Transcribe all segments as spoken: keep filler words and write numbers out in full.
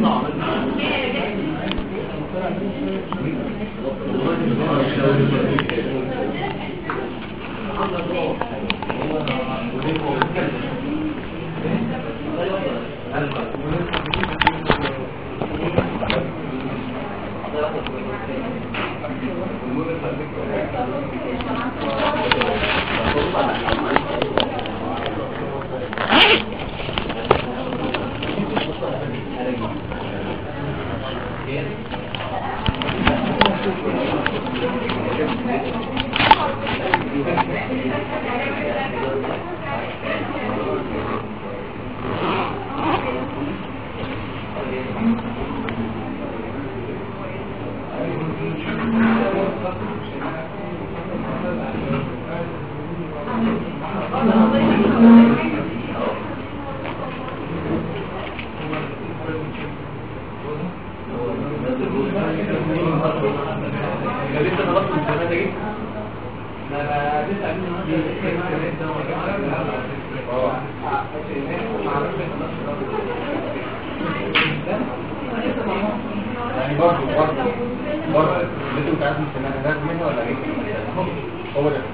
يعني برضه برضه برضه اللي انت عايز تسمعها ده منه ولا ايه؟ هو ده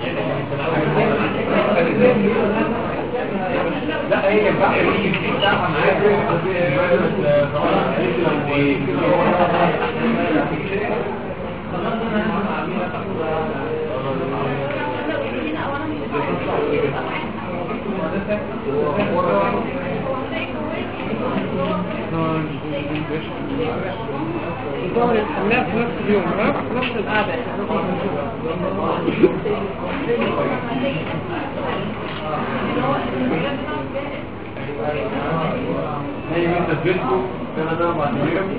لا هي البحر دي بتاعها معايا يدور الحمام في نفس اليوم في نفس القعدة. هي انت تبيتكم انا ده مع اليوم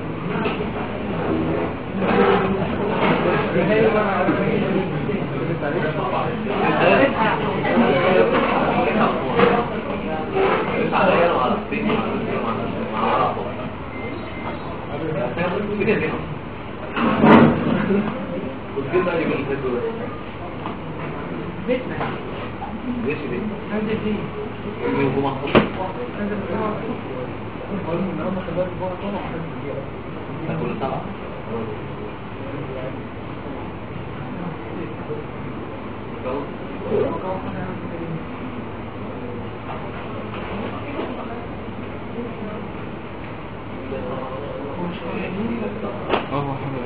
وكده اللي بيقولوا بيتنا ليش دي عند دي اللي هو مخصوص عند الصور قالوا ان انا خدت بقى طبعا كل طبعا اه حلو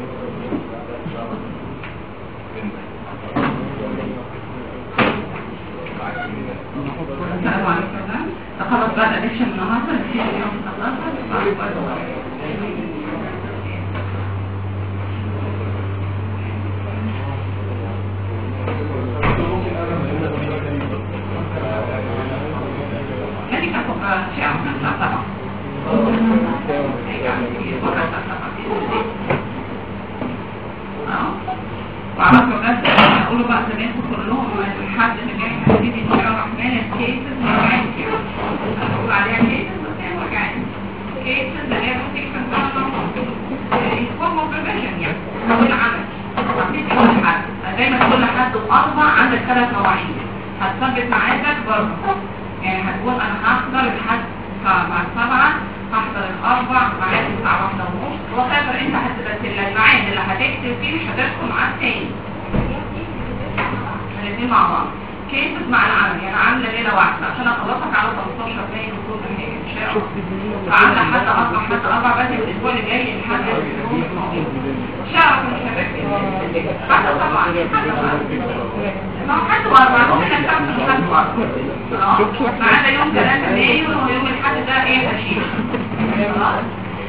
خلاص بقى الادكشن النهارده نبتدي اليوم خلاص يعني كان شيء عمل طبعا وعرفوا الناس يقولوا بقى زمان كلهم الحد اللي جاي هتبتدي ان شاء الله الرحمن الكيسز وجعان كده هنقول عليها كيسز بس هي وجعان كيسز اللي هي بتكتب انفورم بريفيشن يعني او العمل هتبتدي كل حد دايما كل حد واربع عندك ثلاث مواعيد هتثبت ميعادك برضه يعني هتقول انا هحضر الحد بعد سبعه هحضر الاربع ميعاد الساعه واحدة ونص وخاطر انت هتبقى الميعاد اللي هتكتب فيه مش هتدخل معاه تاني الاثنين مع بعض كيسز مع العمل يعني عامله ليله واحده عشان اخلصك على خمستاشر اثنين وكل حاجه ان شاء الله فعامله حتى اربع حتى اربع بس الاسبوع اللي جاي لحد شهر مش هتكتب حتى طبعا ما هو حد واربع ممكن نستخدم حد واربع ما عدا يوم ثلاثة مايو ويوم الحد ده ايه هشيل خلاص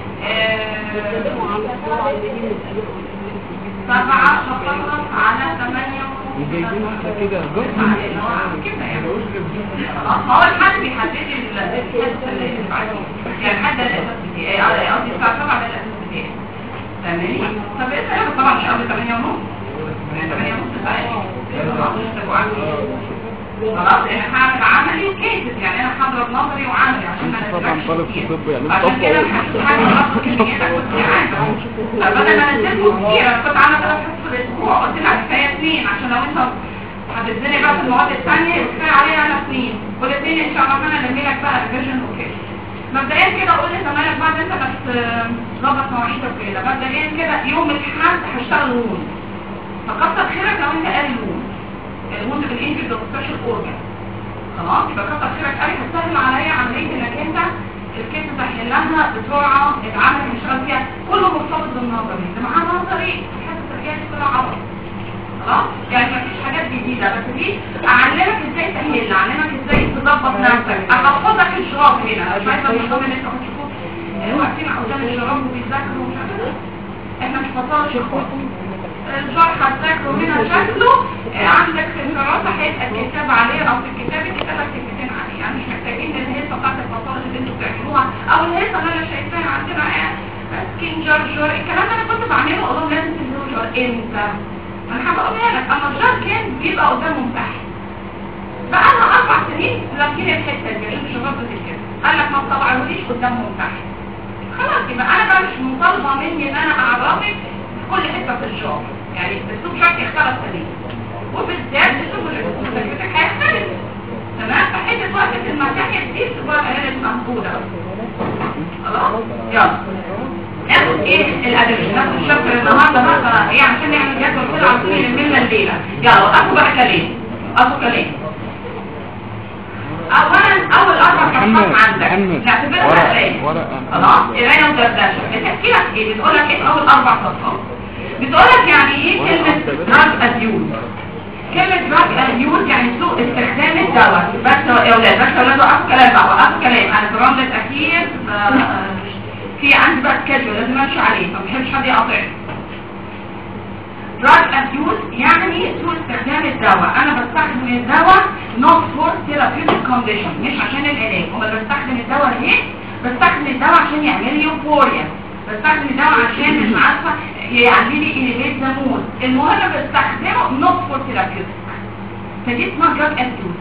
سبعة هخلص على ثمانية جايبين واحده كده كده يعني هو الحد بيحدد لي يعني الحد ده الاساس بتاعي قصدي الساعه سبعة ده الاساس بتاعي تمام طب ايه طبعا مش قبل ثمانية ونص ثمانية ونص ساعه خلاص انا هعمل عملي وكيسز يعني انا هضرب نظري وعملي عشان ما طبعا طالب في الطب يعني عشان كده الحاجه برضه كميات كنت عارفه فبدل ما نزلته كتير انا كنت عامله ثلاث حصص في الاسبوع قلت لك كفايه اثنين عشان لو انت هتديني بقى في المواد الثانيه كفايه عليها انا اثنين والاثنين ان شاء الله انا الم لك بقى ريفيجن وكده مبدئيا كده قول لي زمايلك بعد انت ما ظبط مواعيدك وكده، مبدئيا كده يوم الحد هشتغل وون، فكتر خيرك لو انت قاري الوون. الوون بالانجليزي ده سبيشال اورجان، خلاص؟ يبقى كتر خيرك قوي، هتسهل عليا عمليه انك انت الكيس تحلها بسرعه، العمل اللي شغال فيها كله مرتبط بالنظري، اللي معاه نظري الحته التركيبيه دي كلها عبط، خلاص؟ يعني مفيش حاجات جديده، بس دي اعلمك ازاي تحل، اعلمك ازاي تظبط نفسك، احفظك الشراب هنا، مش عايزه الشراب اللي انت بتشوفه واقفين قدام الشراب وبيذاكروا ومش عارفه، احنا مش فاضيين شراب. الشرح هتذاكره هنا شكله عندك في الشراسه هيبقى الكتاب عليه، او في الكتاب كتابك كلمتين عليه، يعني مش محتاجين الهيصه بتاعت الفصائل اللي انتوا بتعملوها، او الهيصه اللي انا شايفاها عندنا سكين جارجر، الكلام ده انا كنت بعمله اقول لهم لازم تنزلوا جار امتى؟ انا حابه اقولها لك، اما الجار كان بيبقى قدامهم تحت. بقى لنا اربع سنين لكن الحته دي اللي مش غلطه كده، قال لك ما تطلعوليش قدامهم تحت. خلاص يبقى انا بقى مش مطالبه مني ان انا اعرفك كل حته في الجار، يعني الاسلوب شكل اختلف تماما، وبالذات الاسلوب اللي بتاعك هيختلف، تمام؟ فحته وقفه المساحه دي تبقى هي المنقوله. خلاص؟ يلا ناخد ايه الادب، ناخد الشابتر النهارده بقى ايه عشان نعمل جدول كده عشان نلم الليله. يلا وقفوا بقى كلام، وقفوا كلام. اولا اول اربع صفحات عندك نعتبرها قرايه، خلاص؟ قرايه ودردشه. بتحكي لك ايه؟ بتقول لك ايه اول اربع صفحات؟ بتقول لك يعني ايه كلمه دراج ابيوز. كلمه دراج ابيوز يعني سوء استخدام الدواء. بس يا اولاد بس يا اولاد وقفوا كلام بقى، وقفوا كلام. انا في الرمل الاخير في عندي بقى سكادجول لازم امشي عليه، فما بحبش حد يقاطعني. دراج ابيوز يعني سوء استخدام الدواء. انا بستخدم الدواء not for therapeutic condition، مش عشان العلاج. امال بستخدم الدواء ليه؟ بستخدم الدواء عشان يعمل لي يوفوريا، بستخدم الدواء عشان مش عارفه يعمل لي اليفيت ذا مود. المهم بستخدمه not for therapeutic، فدي اسمها دراج ابيوز،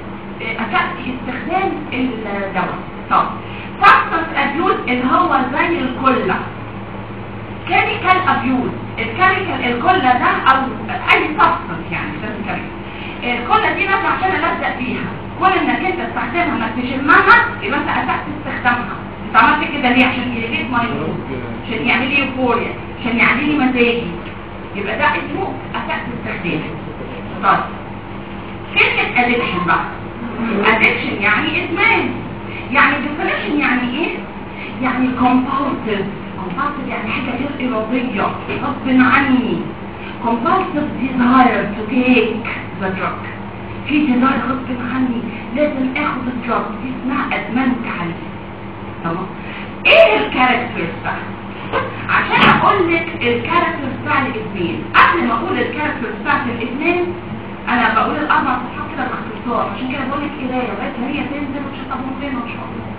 استخدام الدواء. طب substance abuse اللي هو زي الكلة، chemical abuse. الكيميكال الكلة ده او اي substance يعني ده كيميكال، الكلة دي نفسها عشان الزق فيها، كل انك انت تستخدمها انك تشمها يبقى انت اسأت استخدامها. انت عملت كده ليه؟ عشان يليت ماي مود، عشان يعمل لي يوفوريا، عشان يعمل لي مزاجي، يبقى ده اسمه اسأت استخدامه. طيب كلمة addiction بقى، addiction يعني ادمان، يعني definition يعني ايه؟ يعني compulsive. compulsive يعني حاجة غير إرادية غصب عني. compulsive desire to take the drug. في desire غصب عني لازم اخد الدراج، دي اسمها ادمنت عليه. تمام؟ ايه الكاركترز بقى؟ عشان اقول لك الكاركترز بتاع الادمان، قبل ما اقول الكاركترز بتاعت الادمان انا بقول الاربع صفحات كده باختصار، عشان كده بقول لك قرايه لغايه ما هي تنزل وتشطبهم فين ان شاء الله.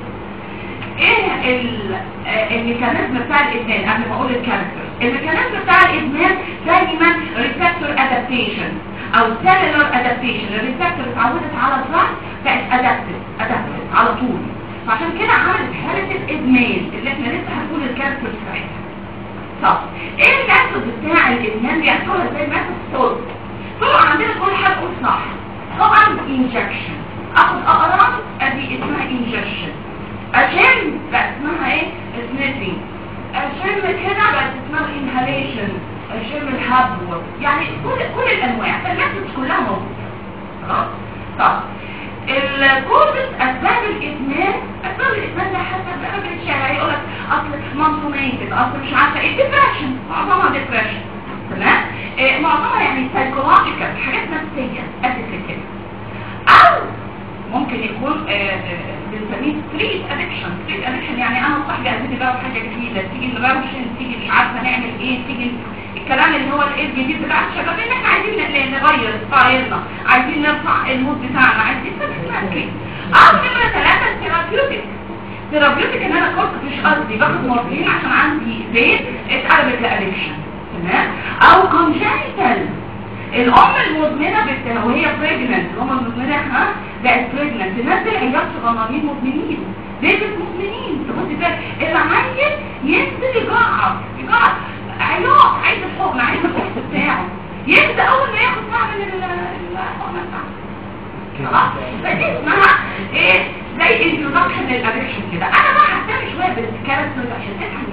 ايه الميكانيزم بتاع الادمان قبل ما اقول الكاركترز؟ الميكانيزم بتاع الادمان دايما ريسبتور ادابتيشن او سيلولار ادابتيشن. الريسبتور اتعودت على الدراج بقت ادابتد ادابتد على طول، فعشان كده عملت حاله الادمان اللي احنا لسه هنقول الكاركترز بتاعتها. طب ايه الميثود بتاع الادمان؟ بيعملوها زي ميثود سولت. طبعا عندنا كل حاجه تقول صح. طبعا انجكشن، اخد اقراص ادي اسمها انجكشن. اشم بقى اسمها ايه؟ سنيفنج. اشم كده بقى اسمها انهاليشن، اشم الهبو، يعني كل كل الانواع، فالميثودز كلها موجوده. خلاص؟ طب الكوزز اسباب الادمان، اسباب الادمان ده حسب راجل الشارع يقول لك اصل مانسوميتد، اصل مش عارفه ايه، ديبريشن، معظمها ديبريشن. تمام؟ إيه معظمها يعني سايكولوجيكال، حاجات نفسيه قد كده. او ممكن يكون بنسميه ستريت ادكشن. ستريت ادكشن يعني انا وصاحبي عايزين نجرب حاجه جديده، تيجي نروشن، تيجي مش عارفه نعمل ايه، تيجي الكلام اللي هو الايه الجديد بتاع الشباب ان احنا عايزين نغير ستايلنا، عايزين نرفع المود بتاعنا، عايزين نتمكن. او نمره ثلاثه ثيرابيوتيك. ثيرابيوتيك ان انا كنت مش قصدي باخد مورفين عشان عندي زيت اتقلبت لادكشن. تمام؟ او كونجنتال، الام المدمنه بت... وهي بريجننت، الام المدمنه ها بقت بريجننت تنزل عيال صغننين مدمنين، بيبي مدمنين. تبص كده العيل ينزل يجعر يجعر عياط، عايز الحقن، عايز القرص بتاعه، يبدا اول ما ياخد ساعه من الحقنه بتاعته. خلاص؟ فدي اسمها ايه؟ زي انترودكشن للادكشن كده. انا بقى ههتم شويه بالكاركترز عشان تفهم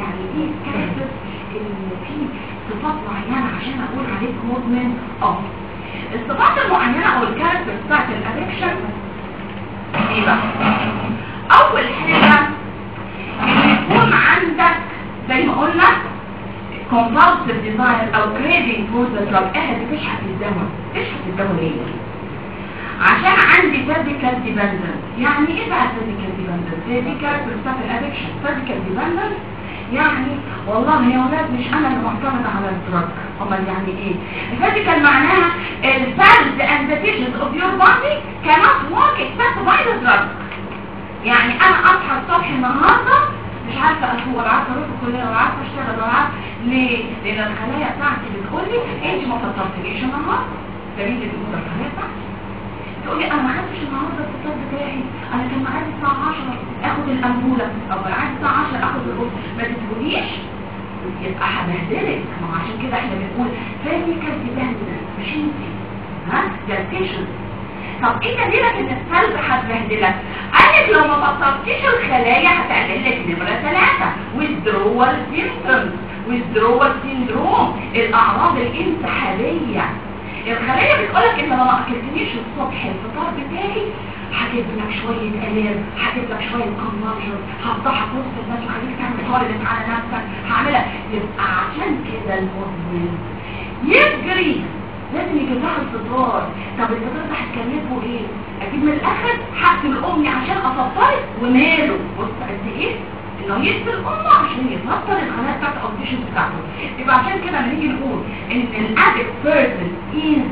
ان في صفات معينه عشان اقول عليك مدمن؟ اه الصفات المعينه او الكاركتر بتاعت الادكشن ايه بقى؟ اول حاجه ان يكون عندك زي ما قلنا compulsive desire او craving for the drug. قاعد بتشحت الدواء. تشحت الدواء ليه؟ عشان عندي physical dependence. يعني ايه بقى physical dependence؟ هي دي كاركتر بتاعت الادكشن. physical dependence يعني والله يا ولاد مش انا اللي معتمد على الدراج. امال يعني ايه؟ physical معناها ال cells and the tissues of your body cannot work except by the drug. يعني انا اصحى الصبح النهارده مش عارفه افوق ولا عارفه اروح الكليه ولا عارفه اشتغل ولا عارفه ليه؟ لان الخلايا بتاعتي بتقول لي انت ما فطرتليش النهارده. دليل ان الخلايا بتاعتي تقول لي انا ما خدتش النهارده الفطار بتاعي، انا كان معادي الساعه عشرة اخد الامبوله او معادي الساعه عشرة اخد القرص، ما تقوليش يبقى هبهدلك. ما عشان كده احنا بنقول physical dependence مش انت ها ده البيشنت. طب ايه دليلك ان السلب هتبهدلك؟ قالك لو ما فطرتيش الخلايا هتعمل لك نمره ثلاثه withdrawal symptoms. withdrawal syndrome الاعراض الانسحابيه. الخلايا بتقولك انت لو ما اكلتنيش الصبح الفطار بتاعي هجيب لك شويه الام، هجيب لك شويه كونفرجن، هفضحك وسط الناس وخليك تعمل طارد على نفسك، هعملها. يبقى عشان كده المدمن يجري لازم يجيب لها الفطار. طب الفطار ده هتكلفه ايه؟ اجيب من الاخر هقتل امي عشان افطرك وماله. بص قد ايه انه يقتل امه عشان يفطر الخلايا بتاعت الاوبتيشن بتاعته. يبقى عشان كده لما نيجي نقول ان الادكت بيرسون از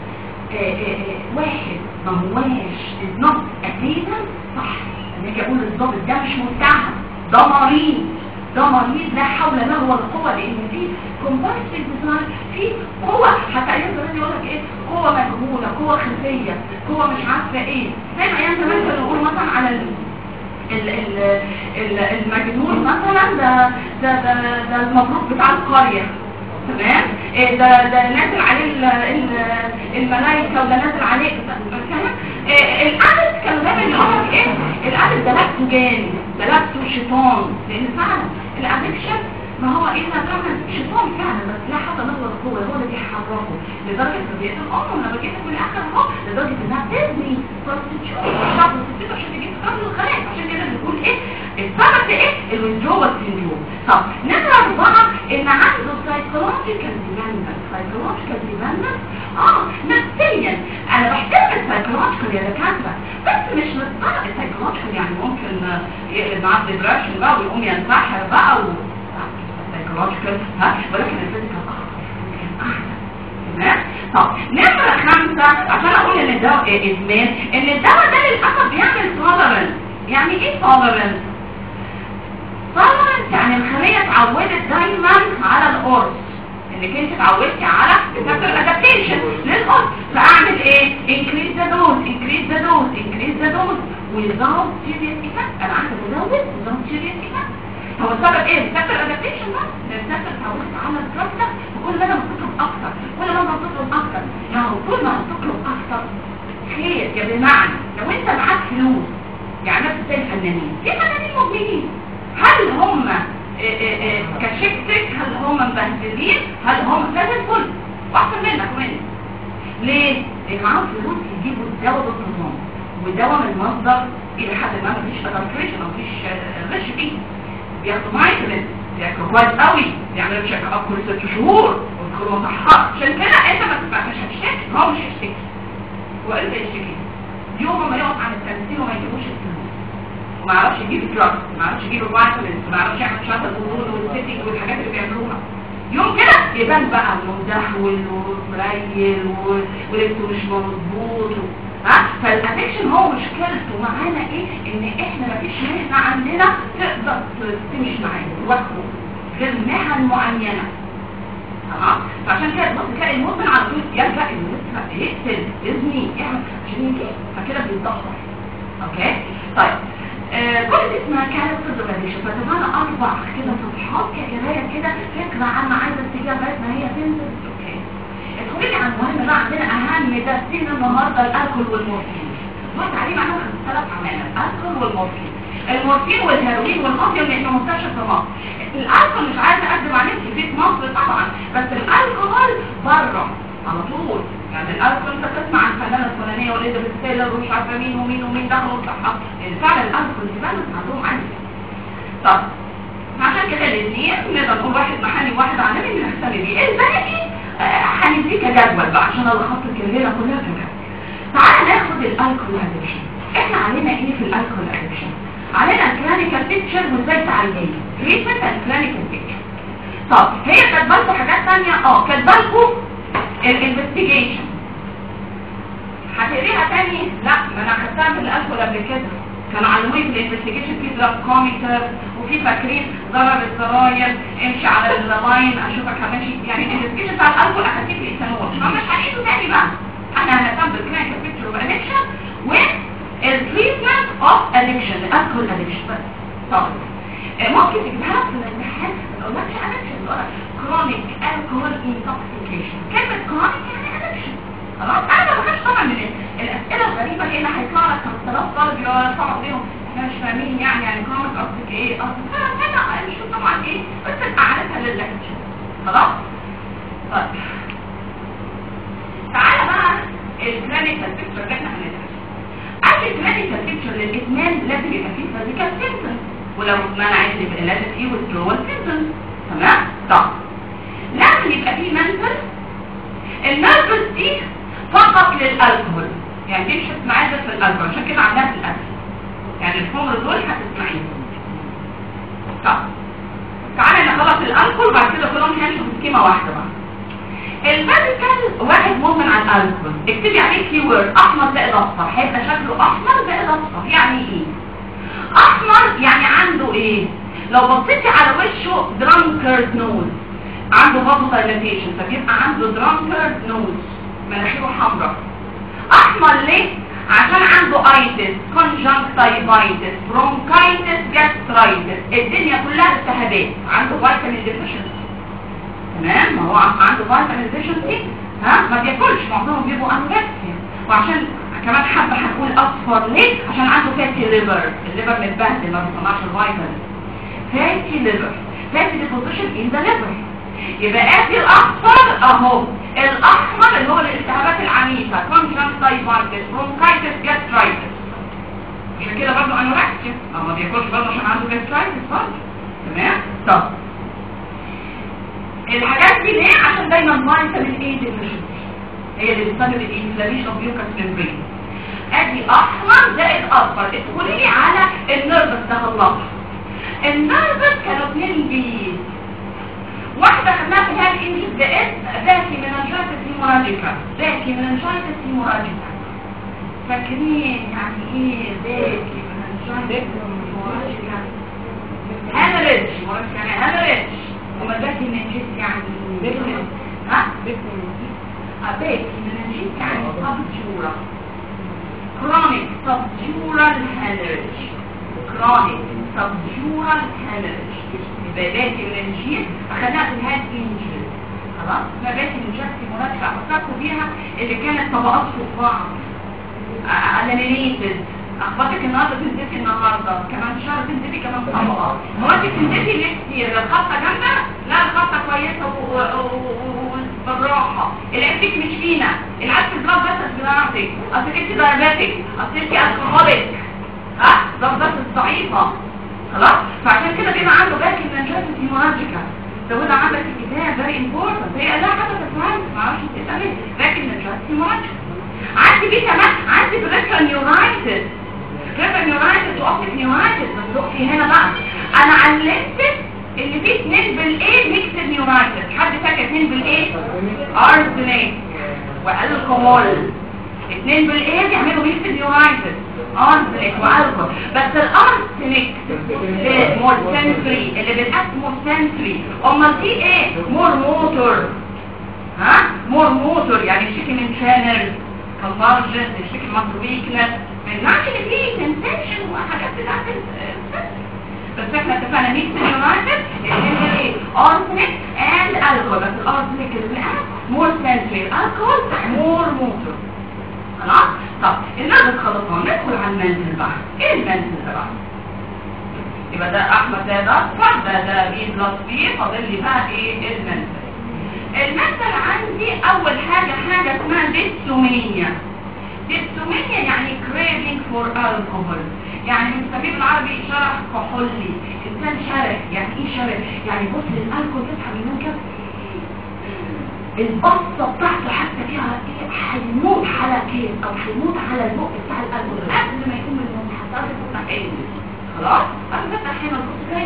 واحد ما هواش از نوت ادينا صح. لما اجي اقول الضابط ده مش متهم، ده مريض، ده مريض لا حول له ولا قوه. لان في كومبارسيف ديزاين، في قوه حتى ايام زمان يقول لك ايه؟ قوه مجهوله، قوه خفيه، قوه مش عارفه ايه. زي ما ايام زمان كانوا يقولوا مثلا على ال ال ال المجنون مثلا ده ده ده, ده المبروك بتاع القريه، تمام؟ إيه ده ده نازل عليه الملائكه ولا نازل عليه تمام؟ إيه القلب كانوا دايما يقول لك ايه؟ القلب ده لابسه جاني، ده لابسه شيطان. لان فعلا الادكشن ما هو الا كان شيطان فعلا، بس لا حتى له ولا قوه، هو اللي بيحركه لدرجه ان بيقتل امه لما بيجي في الاخر اهو لدرجه انها تبني بروستيتيوت شاب بروستيتيوت عشان تجيب تقتل الخلايا. عشان كده بنقول ايه؟ السبب ده ايه؟ الويدرول سيندروم. طب نمره اربعه ان عنده سايكولوجيكال ديبندنس. سايكولوجيكال ديبندنس اه نفسيا. انا بحترم السايكولوجيكال يا دكاتره، بس مش مضطر. السايكولوجيكال يعني ممكن يقلب معاه ديبرشن بقى ويقوم ينتحر بقى و سايكولوجيكال ها، ولكن الفيزيكال احسن. تمام؟ طب نمره خمسه عشان اقول ان الدواء ادمان، ان الدواء ده للاسف بيعمل تولرنس. يعني ايه تولرنس؟ تولرنس يعني الخليه اتعودت دايما على القرص، انك انت اتعودتي على الفاكتور ادابتيشن للقرص. فاعمل ايه؟ انكريز ذا دوز، انكريز ذا دوز، انكريز ذا دوز without serious effect. انا عايزه ازود without serious effect. هو السبب ايه؟ الفاكتور ادابتيشن بقى. الناس اتعودت على الدراج ده، وكل ما انا بتطلب اكتر، كل ما انا بتطلب اكتر، يعني طول ما هتطلب اكتر خير. يا بمعنى لو انت معاك فلوس، يعني نفس زي الفنانين، في فنانين مدمنين، هل هم كشكتك؟ هل هم مبهدلين؟ هل هم زي الفل واحسن منك ومنك؟ ليه؟ لان معاهم فلوس يجيبوا الدواء بالنظام، والدواء من مصدر الى حد ما مفيش ادلتريشن، مفيش غش فيه. بياخدوا مايكلين، بياكلوا كويس قوي، بيعملوا تشيك اب كل ست شهور ويدخلوا مصحات. عشان كده انت ما تبقاش هتشتكي، هو مش هيشتكي، هو انت يشتكي. يوم ما يقف عن التمثيل وما يجيبوش الفلوس، وما يعرفش يجيب الدراج، ما يعرفش يجيب الفيتامينز، ما يعرفش يعمل شنطه الهرمون والسيتنج والحاجات اللي بيعملوها، يوم كده يبان بقى مدهول ومريل ولبسه مش مظبوط. ها؟ فالادكشن هو مشكلته معانا ايه؟ ان احنا مفيش مهنه عندنا تقدر تمشي معانا لوحده غير مهن معينه. تمام؟ فعشان كده بص تلاقي المدمن على طول يلجا انه يقتل، يزني، يعمل عشان يجي، فكده بيتدهور. اوكي؟ طيب آه كل دي اسمها كاركتر ادكشن. فتبقى اربع كده صفحات كقرايه كده فكره عامه عايزه تيجي لغايه ما هي تنزل. اوكي؟ ادخلي على المهم بقى. عندنا اهم درسين النهارده الالكول والمورفين. دول تعليم عنهم ثلاث عمالة، الالكول والمورفين. المورفين والهيروين والاوبيوم لانه منتشر في مصر. الالكول مش عايزه اقدم عليك في ميلر ومش عارفه مين ومين ومين دخلوا الصحه، لان فعلا الالكول ديبندنس عندهم عالي. طب عشان كده الاثنين نقدر نقول واحد محلي وواحد عالمي بنهتم بيه. الباقي هنديه كجدول بقى عشان الخط الليله كلها كده. تعالى ناخد الالكول ادكشن. احنا علينا ايه في الالكول ادكشن؟ علينا الكلينيكال بيكتشر وازاي تعالجيه. تريتمنت اند كلينيكال بيكتشر. طب هي كاتبه لكم حاجات ثانيه؟ اه كاتبه لكم الانفستيجيشن. هتقريها تاني؟ لا، ما انا خدتها في الالكول قبل كده. كانوا علموني في الانفستيجيشن في دراكوميتر وفي فاكرين ضرب الزراير، امشي على اللاين اشوفك همشي، يعني الانفستيجيشن بتاع الالكول اخدتيه في الايثانول، فمش هنعيده تاني بقى. احنا هنهتم بالكلينيكال بيكتشر وادكشن والتريتمنت اوف ادكشن، الالكول ادكشن بس. طب ممكن تجيبها في الامتحان ما اقولكش ادكشن، ولا كرونيك الكول انتوكسيكيشن. كلمه كرونيك يعني ادكشن. خلاص انا ما بخافش طبعا من الاسئله الغريبه اللي هيطلع لك خمسة آلاف طالب يقعدوا فيهم احنا مش فاهمين يعني يعني كرونيك قصدك ايه؟ قصدك انا مش طبعا ايه بس اعادتها لللكتشر. خلاص؟ طيب تعالى بقى الكلينيكال بيكتشر اللي احنا هندرسه. قبل الكلينيكال بيكتشر للادمان لازم يبقى فيه فيزيكال سيمبتومز، ولو اتمنعت يبقى لازم فيه withdrawal سيمبتومز. تمام؟ طب لازم يبقى فيه منتل. النرفز دي فقط للالكول، يعني دي مش هتسمعيها بس في الالكول، عشان كده عندها في الاكل. يعني الحمر دول هتسمعيهم. طب تعالى نخلص الالكول وبعد كده كلهم هنشوف سكيمه واحده بقى. الميديكال واحد مدمن على الالكول، اكتبي عليه كي وورد احمر زائد اصفر، هيبقى شكله احمر زائد اصفر. يعني ايه احمر؟ يعني عنده ايه؟ لو بصيتي على وشه درانكرد نوز، عنده برضه دايلاتيشن، فبيبقى عنده درانكرد نوز، مناخيره حمراء. احمر ليه؟ عشان عنده ايتس، كونجنكتيفايتس، برونكايتس، جاسترايتس، الدنيا كلها التهابات، عنده فيتامين ديفيشنسي. تمام؟ ما هو عنده فيتامين ديفيشنسي، ها ما بياكلش، معظمهم بيبقوا انوركسيا. وعشان كمان حبه هنقول اصفر ليه؟ عشان عنده فاتي ليفر، الليفر متبهدل ما بيصنعش الفيتامين. فاتي ليفر، فاتي ديبوزيشن ان ذا ليفر. يبقى ادي الاصفر اهو، الاحمر اللي هو الالتهابات العنيفه، كونجنكتيفايتس، برونكايتس، جاسترايتس. عشان كده برضه انوركسيا، اه ما بياكلش برضه عشان عنده جاسترايتس برضه. تمام؟ طب الحاجات دي ليه؟ عشان دايما فيتامين اي ديفيشنسي هي اللي بتسبب الانفلاميشن اوف ميوكس ميمبرين. ادي احمر زائد اصفر. ادخلي لي على النيرفس ده خلصها. النيرفس كانوا اثنين بيز، واحدة خدناها في هذه الانجز باسم ذاكي مننجايتس هيموراجيكا. ذاكي مننجايتس هيموراجيكا، فاكرين يعني ايه ذاكي مننجايتس هيموراجيكا؟ هامريدج، يعني هامريدج. وما ذاكي مننجيت يعني ها؟ ذاكي مننجيت يعني سبجورال، كرونيك سبجورال هامريدج، كرونيك سبجورال هامريدج. باباتي مننجيت اخدناها في الهاد انجل. خلاص؟ باباتي مننجيت مركبه فكرتوا بيها اللي كانت طبقات فوق بعض، الانيميتد. اخبارك النهارده تنزلي النهارده كمان شهر تنزلي كمان طبقه. هو انت بتنزلي ليه كتير؟ الخطه جامده؟ لا الخطه كويسه وبالراحه. العكس مش فينا، العكس البلاد بس بتاعتك، اصل انت دايابيتك، اصل انت الكحوليك، ها؟ البلاد بس ضعيفه. خلاص؟ فعشان كده بيبقى عنده باكي مننجايتس هيموراجيكا. لو انا عندك الكتاب فيري امبورتنت، هي لا حاجه تفهمي، ما اعرفش تسالي، باكي مننجايتس هيموراجيكا. عندي بيه كمان، عندي بريفرال نيورايتس، بريفرال نيورايتس واوبتيك نيورايتس. بس دقتي هنا بقى، انا علمتك اللي فيه اثنين بالايه ميكسد نيورايتس. حد فاكر اثنين بالايه؟ ارسنال والكحول. اثنين بالايه بيعملوا ميكسد نيورايتس، ارسنال والكحول. بس الارسنال مور سنسري، اللي بالاسم مور سنسري. امال في ايه؟ مور موتور، ها؟ مور موتور، يعني الشكل من شانل كونفرجن، الشكل مصر ويكنس، ما يمنعش ان فيه سنسيشن وحاجات بتاعت السنسري. بس احنا اتفقنا ميكس نيورايتس اللي ايه؟ ارسنال اند الكحول. بس الارسنال اللي مور سنسري، الكحول مور موتور. خلاص؟ طب الناس خلصنا، ندخل على المنزل بقى. ايه المنزل ده بقى؟ يبقى ده احمد ده ده اصفر، ده ده بي بلس بي، فاضل لي بقى ايه؟ المنزل. المنزل عندي اول حاجه حاجه اسمها ديسومينيا. ديبسومينيا يعني craving for alcohol، يعني بنسميه بالعربي شرح كحولي. انسان شره، يعني ايه شره؟ يعني بص للالكول تصحى من النوم كده البصه بتاعته حتى فيها ايه، هيموت على كيس او هيموت على البق بتاع الالكول قبل ما يقوم من النوم حتى تفتح عينه. خلاص قبل ما تفتح عينه تبص كده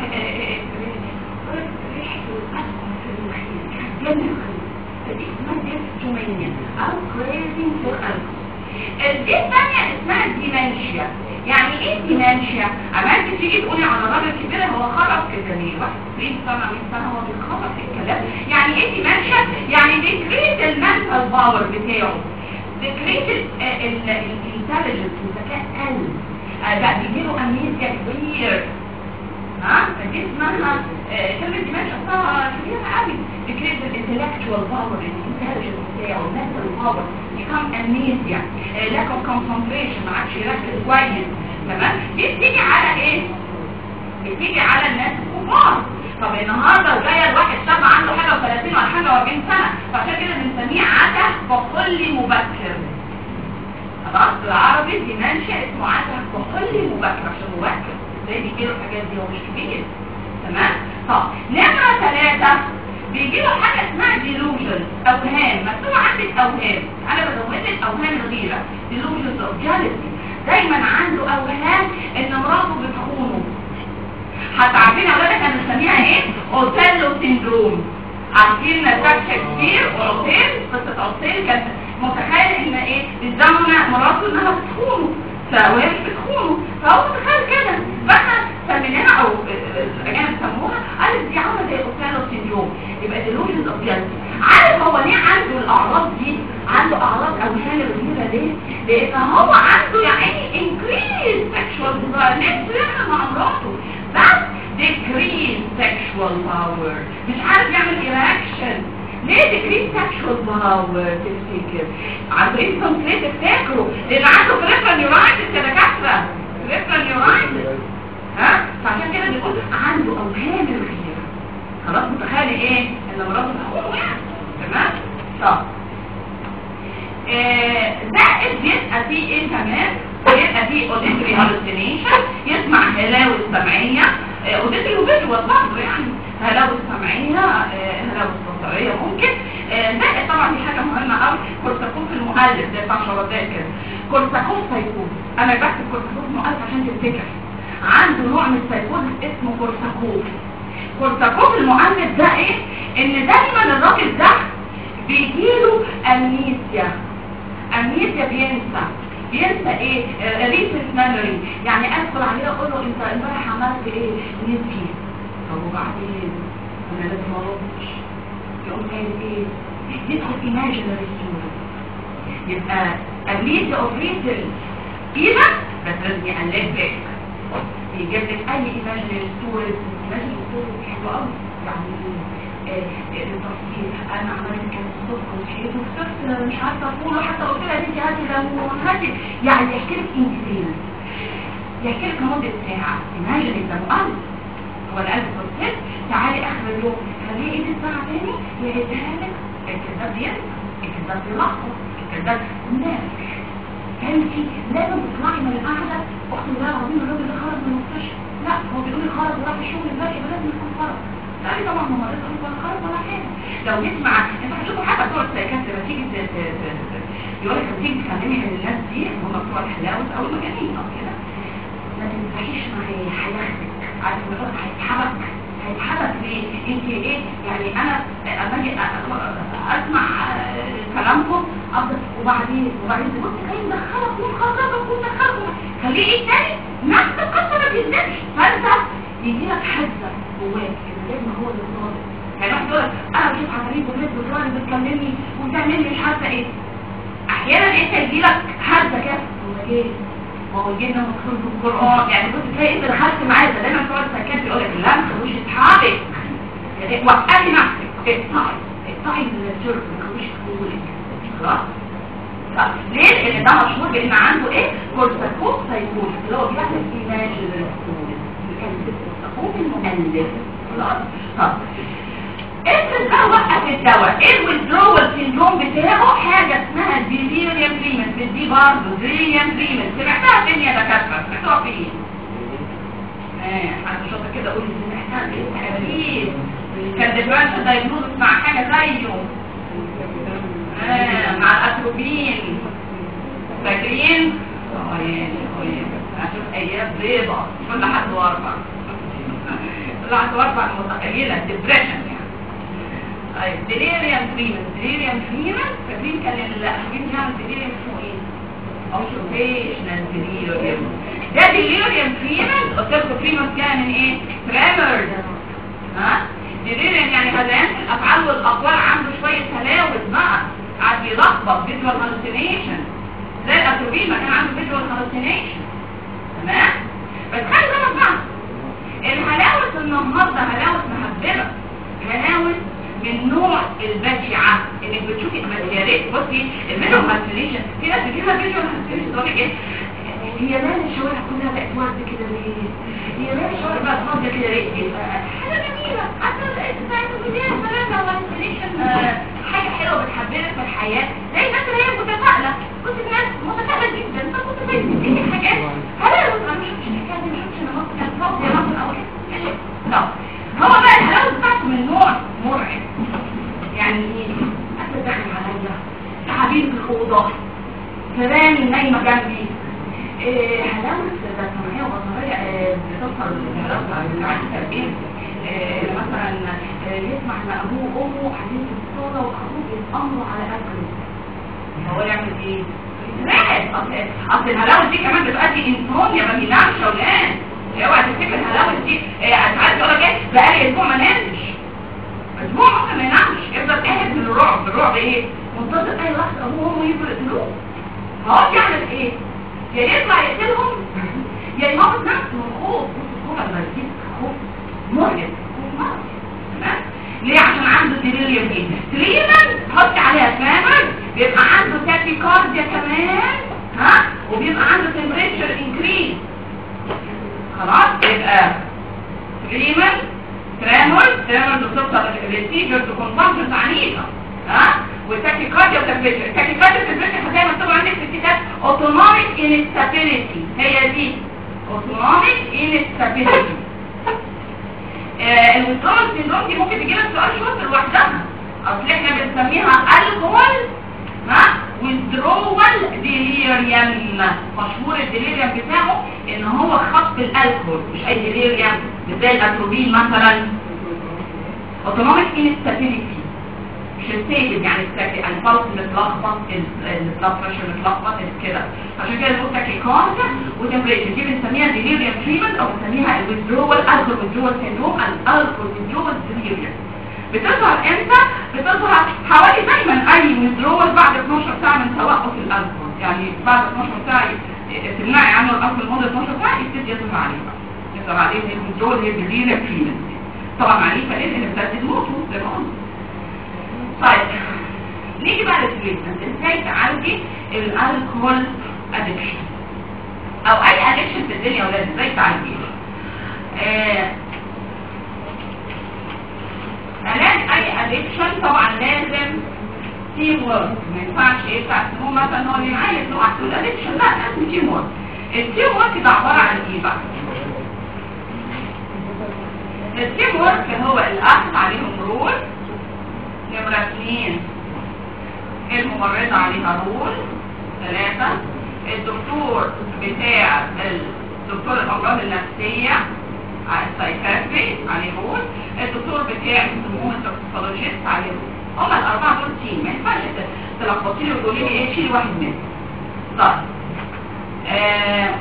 ريحه الالكول في المخيل جنن الخيل، فدي اسمها ديبسومينيا او craving for alcohol. دي الثانيه اسمها ديمنشيا. يعني ايه ديمنشيا؟ اما تيجي تقولي على راجل كبير هو خرف كده ليه؟ واحد عشرين سنه عشرين سنه هو بيخرف في الكلام. يعني ايه ديمنشيا؟ يعني ديكريت المنتال باور بتاعه، ديكريت الانتليجنس الذكاء قل، بقى بيجيله امنيزيا كبير. ها فدي اسمها كلمه ديمنشيا اصلا كبيره قوي. ديكريت الانتلكتشوال باور الانتليجنس بتاعه المنتال باور become amnesia، lack of concentration، ما عادش يركز كويس. تمام؟ دي بتيجي على ايه؟ بتيجي على الناس الكبار. طب النهارده جايه الواحد شاب عنده حاجه وثلاثين ولا حاجه واربعين سنه، فعشان كده بنسميه عته كحولي مبكر. خلاص بالعربي ديمنشيا اسمه عته كحولي مبكر عشان مبكر. ازاي بيجيله الحاجات دي؟ هو مش كبير. تمام؟ طب نمره ثلاثه بيجي له حاجه اسمها delusions، اوهام. مكتوب عندك اوهام، انا بزود لك اوهام الغيره. delusions of jealousy، دايما عنده اوهام ان مراته بتخونه. حتى عارفين يا اولاد احنا بنسميها ايه؟ اوتيلو سيندروم. عارفين فتح كتير واوتيل، قصه اوتيل كانت متخيل ان ايه؟ بيزعموا مراته انها بتخونه، فهي مش بتخونه، فهو متخيل كده. فاحنا سميناها او الاجانب سموها قالت دي عامله زي اوتيلو سيندروم. يبقى delusions of jealousy. عارف هو ليه عنده الاعراض دي؟ عنده اعراض اوهام الغيره ليه؟ لان هو عنده يعني increased sexual desire، نفسه يعمل مع مراته بس decreased sexual power، مش عارف يعمل erection. ليه decreased sexual power؟ تفتكر عن طريق التنفيذ تفتكروا لان عنده peripheral neuritis يا دكاتره، peripheral neuritis. ها فعشان كده بيقول عنده اوهام الغيره. خلاص متخيل ايه؟ ان مراته بتخونه يعني. تمام؟ طب زائد يبقى فيه ايه كمان؟ يبقى فيه auditory hallucination، يسمع هلاوس سمعيه، auditory وفيجوال برضه يعني هلاوس سمعيه، هلاوس بصريه ممكن. زائد طبعا دي حاجه مهمه قوي، كورساكوف المؤلف زي بتاع شرطات كده. كورساكوف سايكوز، انا بكتب كورساكوف مؤلف عشان تفتكر. عنده نوع من السايكوز اسمه كورساكوف. كورساكوف المؤلف ده ايه؟ ان دايما الراجل ده بيجيله امنيسيا. امنيسيا بينسى بينسى ايه؟ ريسنت ميموري، يعني ادخل عليه اقول له انت امبارح عملت ايه؟ نسي. طب وبعدين انا لازم اردش، يقوم قايل ايه؟ يدخل ايماجينري ستوري. يبقى امنيسيا اوف ريسنت كده بس لازم يقلبك، يجيب لك اي ايماجينري ستوري. ايماجينري ستوري حلوه قوي، يعني التصوير انا عملت كان الصبح وصحيت وكسرت مش عارفه اقوله، حتى قلت لها دي هاتي ليمون هاتي، يعني يحكي لك انتين، يحكي لك لمده ساعه. ايماجين انت مؤلف، هو القلب والست تعالي اخر اليوم خليه ايدي ساعه تاني يعيدها لك. الكذاب بينسى، الكذاب بيلخبط، الكذاب ناس. انت لازم تطلعي من القعده اقسم بالله العظيم الراجل ده خرج من المستشفى، لا هو بيقول لي خرج وراح الشغل امبارح يبقى لازم يكون خرج. لا طبعا ما مريض ولا خرج ولا حاجه. لو نسمع انت هتشوفوا حتى بتوع السايكاتري لما تيجي يقول لك لما تيجي تكلمي عن الناس دي هم بتوع الحلاوه او المجانين او كده، ما تنفعيش معاه، هياخدك. عارف الراجل هيتحرك، هيتحرك ليه؟ انت ايه يعني؟ انا اما اجي اسمع كلامكم افضل وبعدين وبعدين تقول لي جاي مدخلك ومخرجك ومدخلك، خليه ايه تاني؟ نفس القصه ما بينزلش، فانت يجي لك حزه جواك لازم هو اللي صادق. يعني واحد يقول لك انا بشوف عفاريت وبنت بتراجع بتكلمني وتعمل لي مش عارفه ايه. احيانا انت يجي لك حزه كده هو جاي، ما هو جاي مكتوب في القران، يعني كنت تلاقي انت دخلت معاه دايما بتوع السكات يقول لك لا ما تخلوش يتحرك، وقفي نفسك، اقطعي اقطعي الجرم ما تخلوش تقولك. خلاص؟ ليه؟ لان ده مشهور بان عنده ايه؟ كورساكوف سايكوز اللي هو بيعمل ايماجينري ستوري، كان كورساكوف المؤلف. خلاص؟ طب افرض بقى وقف الدواء، ايه الويدرول سيندروم بتاعه؟ حاجه اسمها ديليريوم دريمنت، دي برضه ديليريوم دريمنت. سمعتها فين يا دكاتره؟ سمعتوها فين؟ اه حد شاطر كده قول لي سمعتها فين؟ اكيد كان ديفرنشال دايجنوستس مع حاجه زيه اه مع الاتروبين، فاكرين؟ اه يعني هشوف ايام بيضة كل حد واربع كل حد واربع متخيلة ديبريشن يعني. طيب ديليريوم دريمنت، ديليريوم دريمنت فاكرين كان الأخوين بيعمل ديليريوم اسمه ايه؟ اوكيوبيشنال ديليريوم. ده ديليريوم دريمنت قلت لكم دريمنت جاي من ايه؟ تريمرز. ها؟ ديليريوم يعني هذيان في الافعال والاقوال عنده شوية تلاوث بقى، قاعد بيلخبط فيجوال هالوسينيشن زي الاتروبين ما كان عنده فيجوال هالوسينيشن. تمام؟ بس خلي بالك بقى الهلاوس النهارده هلاوس محببه، هلاوس من نوع البشعه انك بتشوفي يا ريت بصي الفيجوال هالوسينيشن في ناس بتجيبها فيجوال هالوسينيشن تقول لك ايه؟ هي مال الشوارع كلها بقت وردة كده ليه؟ هي مال الشوارع بقت فاضيه كده ليه؟ حاجه جميله حتى لقيت ساعه الفيديو ثلاثه هالوسينيشن حاجه حلوه بتحببك في الحياه زي الناس اللي هي متفائله. بصي الناس متفائله جدا بس متفائله ايه حاجات هلاوس انا مش مش الحكايه دي مش انا ممكن اتفاضل يا ممكن او كده لا هو بقى الهلاوس بتاعته من نوع مرعب. يعني ايه؟ انت داخل عليا تعابين في الاوضه كمان نايمه جنبي إيه هلاوس بسمعيه وبصريه بتوصل للهلاوس على التربيه. إيه مثلا يسمع ان ابوه وامه قاعدين في الصاله واخوه بيتامروا على اكله هو يعمل ايه؟ لا اصل الهلاوس دي كمان بتؤدي انسومنيا ما بينامش يا ولاد. اوعى تفتكر الهلاوس دي ساعات يقول لك ايه بقالي اسبوع ما نامش، اسبوع ممكن ما ينامش يفضل قاعد من الرعب. الرعب ايه؟ منتظر اي لحظه ابوه وامه يجوا يقتلوه. هو يعمل ايه؟ يا يطلع يقتلهم يا يموت نفسه من الخوف. الخوف لما يجيب خوف مرعب مرعب. تمام؟ ليه؟ عشان عنده ديليريوم ايه؟ تريمن حط عليها فامر بيبقى عنده تاكيكارديا كمان ها وبيبقى عنده تمبريتشر انكريز. خلاص يبقى تريمن تريمر تريمر بتوصل للسيجرز وكونفانشنز عنيفه ها والتاكيكارديا وتمبريتشر. التاكيكارديا والتمبريتشر هتلاقي مكتوب عندك في الكتاب اوتونوميك انستابيليتي. هي دي اوتونوميك انستابيليتي. الويدرول سيندروم دي ممكن تجيلك سؤال شوط لوحدها. اصل احنا بنسميها الكحول ها ويدرول ديليريوم. مشهور الديليريوم بتاعه ان هو خط الالكحول مش اي ديليريوم زي الاتروبين مثلا. اوتونوميك انستابيليتي مش ستيبل يعني يعني الفلس متلخبط البلاد بريشر متلخبط كده. عشان كده بنقول تاكيكارديا وتمبريتشر دي بنسميها ديليريوم تريتمنت او بنسميها الويدرول الكحول ويدرول سيندروم الالكحول ويدرول ديليريوم. بتظهر امتى؟ بتظهر حوالي دايما اي ويدرول بعد اتناشر ساعه من توقف الالكحول. يعني بعد اتناشر ساعه تمنعي عنه الالكحول لمده اتناشر ساعه يبتدي يظهر عليه بقى. يظهر عليه الويدرول هي ديليريوم تريتمنت. طبعا عنيفه ليه؟ لان بتزود موته زي ما قلنا. طيب نيجي بقى للتريتمنت. ازاي تعالجي الالكحول ادكشن او اي ادكشن في الدنيا يا ولاد؟ ازاي تعالجيها؟ آه علاج اي ادكشن طبعا لازم تيم وورك. ما ينفعش ايه بتاع السموم مثلا هو اللي معايا لوحده الادكشن، لا لازم تيم وورك. التيم وورك ده عباره عن ايه بقى؟ التيم وورك هو الاخذ عليهم رول. نمرة اثنين الممرضة عليها رول. ثلاثة الدكتور بتاع الدكتور الأمراض النفسية السايكاتري عليه رول. الدكتور بتاع السيكولوجيست عليه رول. هما الأربعة دول تيم. ما ينفعش تلخبطي لي وتقولي لي ايه شيل واحد منهم. طيب آه.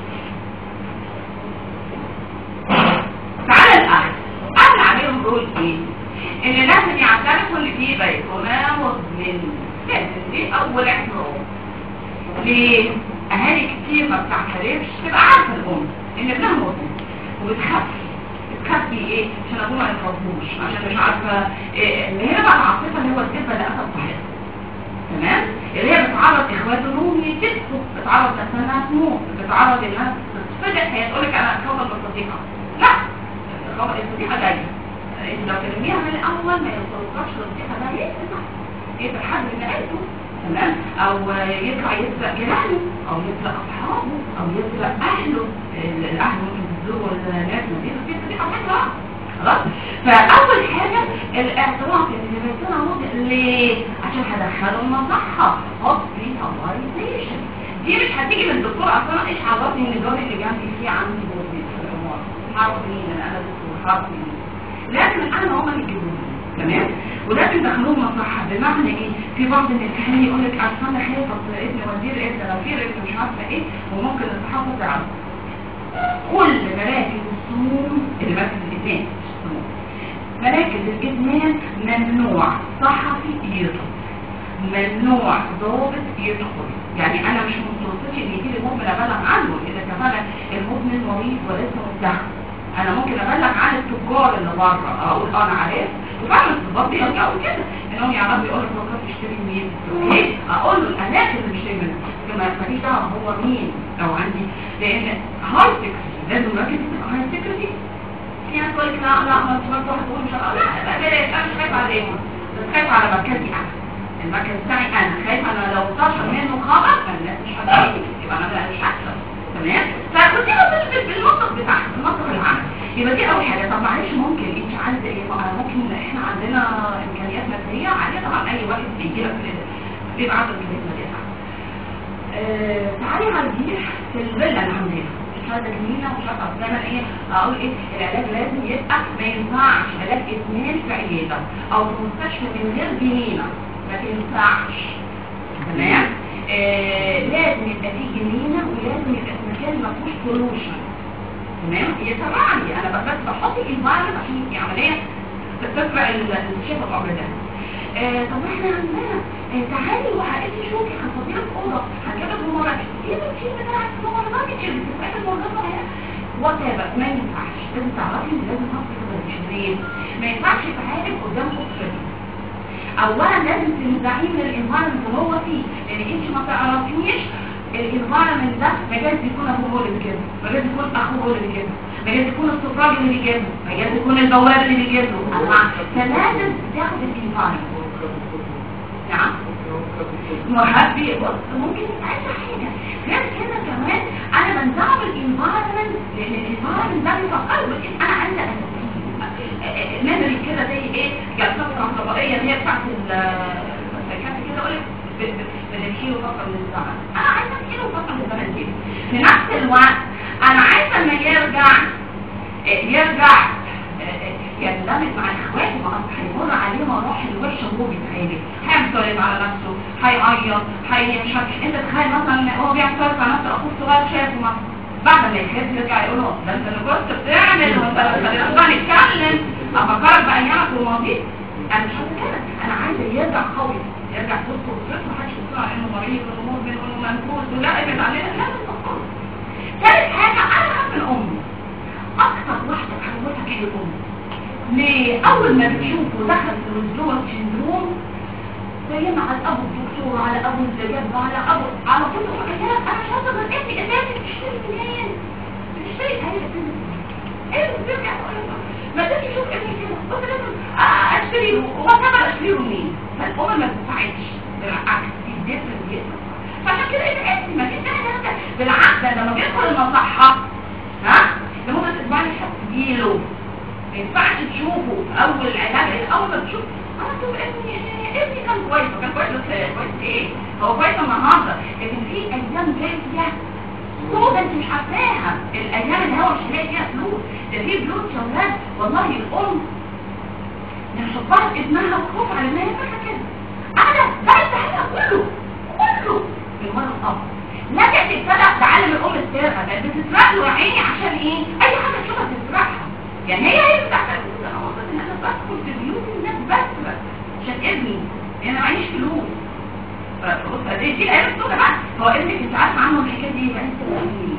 تعالى الأخذ أخذ عليهم رول ايه؟ ان لازم يعترفوا ان في بيتنا مدمن. لازم دي اول اعتراف. ليه؟ اهالي كتير ما بتعترفش تبقى عارفه الام ان ابنها مدمن وبتخبي. بتخبي ايه؟ عشان ابوه ما يفرضوش، عشان مش عارفه إيه. اللي هي بقى العاطفه اللي هو الكذبه اللي قتل صاحبها. تمام؟ اللي هي بتعرض اخواته انهم يتكسوا، بتعرض نفسها انها تموت، بتعرض انها تتصدق. هي تقول لك انا اتخبط بالصديقه. لا، الصديقه جايه لو ترميها من الاول ما يوصلكش للصحه ده يسمع يبقى حد من عيلته تمام، او يطلع يسرق جيرانه او يسرق اصحابه او يسرق اهله. الاهل ممكن يزوروا الناس دي دي دي حاجه خلاص. فاول حاجه الاعتراف ان بيتنا موجود ليه؟ عشان هدخله المصحه هوسبيتاليزيشن. دي مش هتيجي من الدكتور اصلا. ايش عرفني ان الدور اللي جنبي فيه عندي بوزيت في الامور؟ عرف مين انا دكتور؟ عرف مين؟ لازم الاهل هم اللي يجيبوني تمام، ولازم دخلوه مصحه. بمعنى ايه؟ في بعض من الاهالي يقول لك اصل انا خايفه ابن ودير ابن لو في ابن مش عارفه ايه، وممكن الصحافه تعرف. كل مراكز السموم اللي مراكز الادمان مراكز الادمان ممنوع صحفي يدخل، ممنوع ضابط يدخل. يعني انا مش متوصلش ان يجي لي مدمن ابلغ عنه اذا كان المدمن مريض وليس متهم. انا ممكن ابلغ عن التجار اللي بره، اقول انا عارف وفعلا الضباط بيرجعوا كده انهم يعرفوا يقولوا فكرت تشتري منين، اوكي اقول له الاماكن اللي بيشتري منها كما ماليش دعوه هو مين لو عندي، لان هاي سكيورتي لازم الراجل يبقى هاي سكيورتي. في ناس تقول لك لا لا ما انت برضه هتقول مش لا بلاش، انا مش خايف عليهم بس خايف على مركزي انا، المركز بتاعي انا خايف انا لو انتشر منه خبر فالناس مش هتجيني يبقى انا مش هكسب تمام. فكنت بتثبت بالمنطق بتاعها المنطق العام. يبقى دي اول حاجه. طب معلش ممكن انت عايزه ايه؟ ممكن احنا عندنا امكانيات ماديه عاليه طبعا، اي واحد بيجي لك بيبقى عنده امكانيات ماديه عاليه. آه تعالي على دي في الفيلا اللي عندنا مش عايزه جميله ومش عارفه دايما ايه اقول ايه العلاج لازم يبقى ما ينفعش علاج ادمان في عياده او في مستشفى من غير جنينه، ما تنفعش تمام. آه لازم يبقى فيه جنينه ولازم يبقى في مكان ما فيهوش بولوشن تمام. يتبعني انا بس بحط الانفايرمنت عشان دي عمليه تتبع الشيء الامر ده. آه طب احنا عندنا آه تعالي وحقيقي شوفي هنفضيلك اوضه هنجيبك ممرضه ايه الشيء بتاعك ممرضه كتير بتبقى الممرضه وات ايفر. ما ينفعش، لازم تعرفي ان لازم تاخدي ليه ما ينفعش يتعالج قدام اسرتي. اولا لازم تنزعيه من الانفايرمنت اللي هو فيه، لان انت ما تعرفيش الانفايرمنت ده مجاز يكون ابوه هو اللي بيجيبه، مجاز يكون اخوه هو اللي بيجيبه، مجاز يكون السفراج اللي بيجيبه، مجاز يكون البواب اللي بيجيبه. فلازم تاخد الانفايرمنت. نعم محبي ممكن عايز حاجه غير كده كمان. انا بنزعه بالانفايرمنت لان الانفايرمنت ده بيفكر بان انا عايزه نمري كده زي ايه جلسات كهربائيه اللي هي بتاعت المساكات كده اقول لك بنمشيله فتره من الزمن. انا عايزه امشيله فتره من الزمن دي. في نفس الوقت انا عايزه لما يرجع يرجع يندمج مع اخواته، ما اصل هيمر عليه مراحل وحشه وهو بيتعالج، هيعمل على نفسه، هيعيط، هي مش عارف. انت تخيل مثلا هو بيعمل على نفسه اخوه الصغير شافه مثلا بعد ما يخاف يرجع يقول له ده انت اللي كنت بتعمل وانت اللي خلينا بقى نتكلم افكرك بايامك وماضيك. انا مش عايزه كده، انا عايزه يرجع قوي، يرجع في وسط اسرته محدش يطلع انه مريض وانه مدمن وانه منكوس ولا ابعد علينا. لازم تفكر. ثالث حاجه انا هعمل الام اكتر واحده بحبها هي الام. ليه؟ اول ما بتشوفه دخل في الوزدوه سندروم زينا على ابو الدكتور على ابو الزجاج على ابو على كل حاجات. انا مش عايزه غير ابني اساسي بتشتري منين؟ بتشتري هاي ايه اللي بترجع ما تجي تشوف ابني كده قلت لازم اشتري له وما اشتري له منين؟ فالام ما بتساعدش بالعكس بيدفن بيدفن. فعشان كده انت ما فيش حاجه بالعكس لما بيدخل المصحه ها لمده اسبوعين هتجيله. ما ينفعش تشوفه اول علاج اول ما تشوف انا شوف ابني ابني كان كويس كان كويس كويس ايه هو كويس النهارده، لكن في ايام جايه فلوس انت مش عارفاها. الايام اللي هو مش هيلاقي فيها فلوس ده في فلوس شغال. والله الام من شطارة ابنها وخوف على ما يفرح كده انا بعد هذا كله كله من ورا الاب. لجأ تبتدأ تعلم الام السرقه بقت بتسرق له عيني عشان ايه؟ اي حاجه تشوفها تسرقها. يعني هي هي بتاعت انا واثق ان انا بدخل في بيوت الناس بس بس عشان ابني انا معيش فلوس. فبص دي دي الايام السوداء بقى. هو ابنك انت عارفه عنه الحكايه دي بقى انت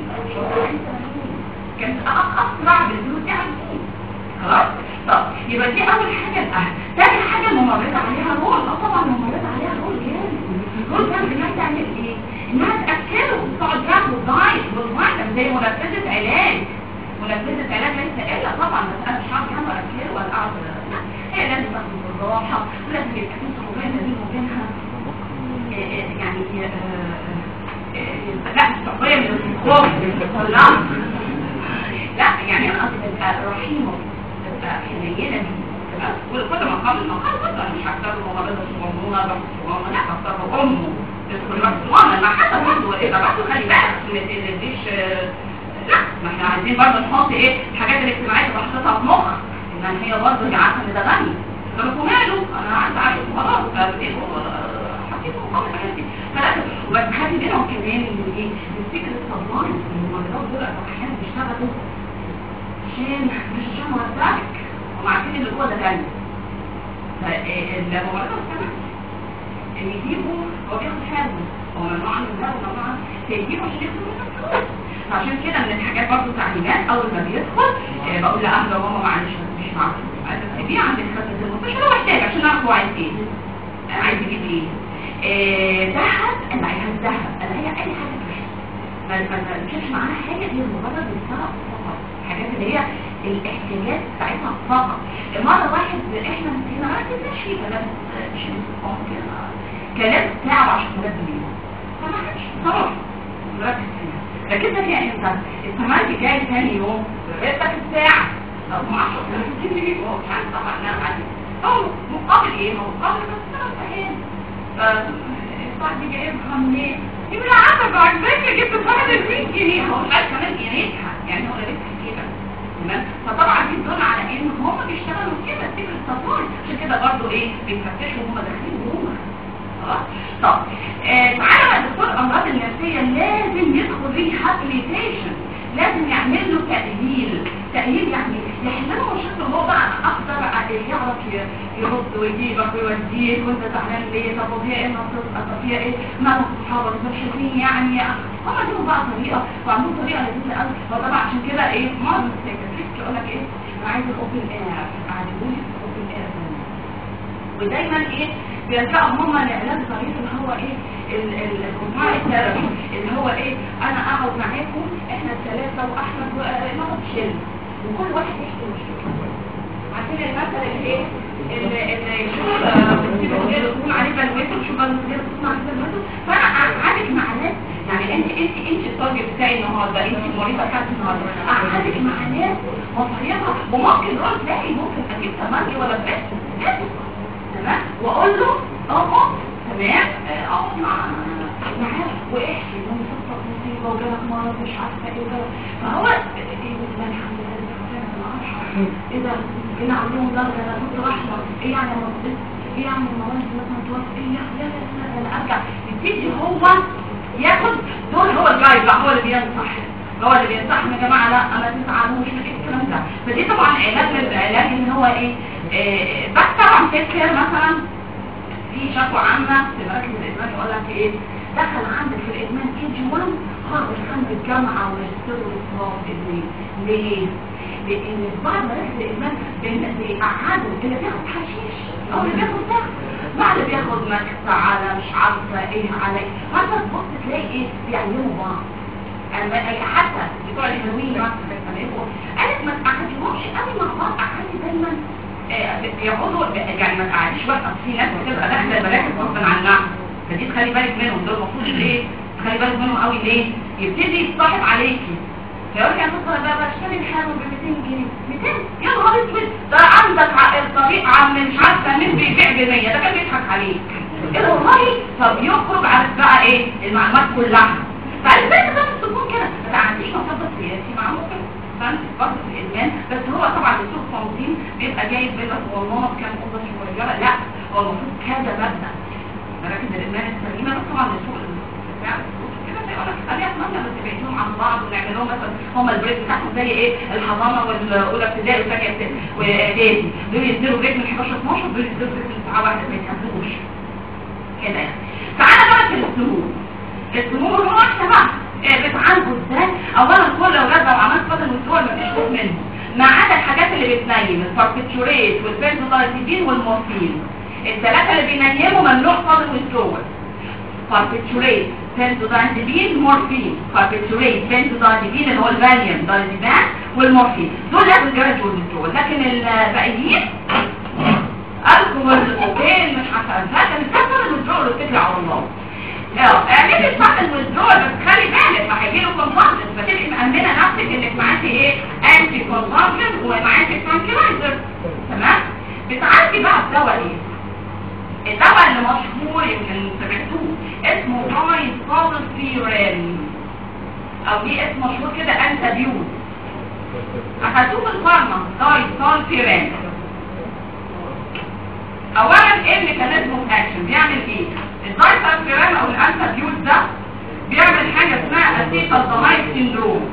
كانت اسرع بالفلوس دي عارفين خلاص. طب يبقى دي اول حاجه الاهل. ثاني حاجه الممرضه عليها رول. اه طبعا الممرضه عليها رول جامد. رول جامد انها تعمل ايه؟ انها تاكله تقعد تاخد دايت والفيتامين زي منفذه علاج. منفذه علاج ليس الا طبعا بس انا مش هعرف اعمل اكل ولا اقعد يبقى في صعوبات بينه وبينها يعني لا صعوبية من الخوف لا لا يعني انا قصدي تبقى رحيمة تبقى حنينة دي تبقى وكل ما قبل ما قبل انا مش هختار مغرضة صغنونة بس صغنونة لا هختار امه تدخل بس صغنونة ما حتى برضه يبقى برضه خلي بالك ما تديش لا ما احنا عايزين برضه نحط ايه الحاجات الاجتماعية اللي حطيتها في مخ ان هي برضه هي عارفة ان ده غني فلكم ماله انا عايزة اعيش خلاص فبديه حطيته مقابل الحاجات دي فلازم وبس خلي بينهم كمان ان ايه الفكر الصبايا الممرضات دول احيانا بيشتغلوا عشان مش عشان مرتبك هم عارفين اللي جوه ده غني فالممرضات كمان ان يجيبوا هو بياخد حاجه هو ممنوع عنه ده وممنوع عنه فيجيبوا عشان ياخدوا منه فلوس فعشان كده من الحاجات برضه تعليمات اول ما بيدخل آه بقول لاهله وماما معلش مش معاك عايز تسيبيه عند الخزنه المستشفى هو محتاج عشان نعرف هو عايز ايه آه عايز يجيب ايه ذهب انا عايز ذهب انا هي اي حاجه ما ما تشوفش معاها حاجه هي مجرد الثراء فقط الحاجات اللي هي الاحتياجات بتاعتها فقط مره واحد احنا هنا ما كناش فيه كلام شيء كده كلام ساعه عشان ولاد بالليل فما حدش صراحه مركز فيها لكن ده فيها امتى السماعي جاي ثاني يوم ريتك الساعه او ما اعرفش مش عارف طبعا انا عادي هو مقابل ايه هو مقابل بس ثلاث ايام فالصاحب جايبها منين يقول لي عارفه بعجبك جبت فرد ال مية جنيه هو مش عارف كمان قيمتها يعني هو لابسها كده تمام فطبعا دي تدل على ان هم بيشتغلوا كده فكره التطور عشان كده برضه ايه بيفتشوا وهم داخلين جوه خلاص طب آه تعالى بقى دكتور امراض النفسيه لازم يدخل ريهابيليتيشن لازم يعمل له تاهيل تاهيل يعني يحل له مشاكل هو بقى اقدر يعرف يرد ويجيبك ويوديك وانت زعلان ليه طب وهي ايه المفروض طب هي ايه ما صحابك مبسوطين يعني هم لهم بقى طريقه وعندهم طريقه لذيذه قوي فطبعا عشان كده ايه معظم السايكاتريست يقول لك ايه انا عايز الاوبن اير عاجبوني الاوبن اير ودايما ايه بيلجأوا هم لعلاج طريق اللي هو ايه الكونتاكت الثيرابي اللي هو ايه انا اقعد معاكم احنا الثلاثه واحمد ونقعد شل وكل واحد يحكي مشكلته عارفين المثل اللي ايه اللي اللي يشوف الغير يكون عليه بلوته وشوف الغير يكون عليه بلوته فانا اقعدك مع ناس يعني انت انت انت التارجت بتاعي النهارده انت المريضه بتاعتي النهارده اقعدك مع ناس مصريتها وممكن دول تلاقي ممكن اجيب ثمانية ولا بس تمام واقول له اه تمام اقعد معاه معاه واحكي انه مصطفى مصيبه وجالك مرض مش عارفه ايه وجالك فهو الحمد لله ايه ده ايه عندهم درجه انا كنت رحمه ايه يعني ما قلت ايه يعني المواد مثلا توافق ايه لا لا لا انا ارجع يبتدي هو ياخد دول هو الجايد بقى هو اللي بينصح هو اللي بينصحنا يا جماعه لا ما تزعلوش من الكلام ده فدي طبعا علاج من العلاج ان هو ايه, إيه بس طبعا فكر مثلا في شكوى عامه في مراكز الادمان يقول لك ايه دخل عندك في الادمان كي جي واحد خرج عند الجامعه وماجستير ودكتوراه في الادمان ليه؟ لان بعد ما رحت الادمان بيقعدوا اللي بياخد حشيش او اللي بياخد ده بعد بياخد مكس على مش عارفه ايه على ايه فانت تبص تلاقي ايه بيعلموا بعض انا حتى بتوع الهروين مثلا قالت ما تقعديهمش قوي مع بعض قعدي دايما بيقعدوا يعني ما تقعديش بقى في ناس بتبقى داخله المراكز غصبا عنها فدي تخلي بالك منهم دول المفروض ايه تخلي بالك منهم قوي ليه يبتدي يتصاحب عليكي فيقول لك انا بقى بشتري الحاجه ب مئتين جنيه مئتين يا نهار اسود ده عندك الطريق عم مش عارفه مين بيبيع ب مية ده كان بيضحك عليك ايه ده والله طب يخرج عارف بقى ايه المعلومات كلها فالبنت ده مش تكون كده ما عنديش مصدر سياسي مع ممكن فانت برضه في الادمان بس هو طبعا السوق التنظيم بيبقى جايب بينك والله كام اوضه صغيره لا هو المفروض كذا مبدا مراكز الادمان السليمه بس طبعا السوق فعلا كده فيقول لك انا اتمنى بس تبعدهم عن بعض ونعمل لهم مثلا هم البريك بتاعهم زي ايه الحضانه والاولى ابتدائي وثانيه ابتدائي واعدادي دول يديروا بريك من حداشر اتناشر دول يديروا بريك من الساعه واحدة ما يتهزوش كده يعني تعالى بقى في السلوك السموم هو احنا بقى بتعالجوا ازاي اولا كل اولاد لو عملت فضل والدول ما فيش خوف منهم ما عدا الحاجات اللي بتنيم الباربيتوريت والبنزودايزيبين والمورفين الثلاثه اللي بينيموا ممنوع فضل والدول باربيتوريت بنزودايزيبين مورفين باربيتوريت بنزودايزيبين اللي هو الفاليوم دايزيبان والمورفين دول لازم جراجوال والدول لكن الباقيين الكحول اوكين مش اولا ايه الميكانيزم اوف اكشن؟ بيعمل ايه؟ الدايسلفيران او الانتابيوت ده بيعمل حاجه اسمها اسيتالدهايد سيندروم.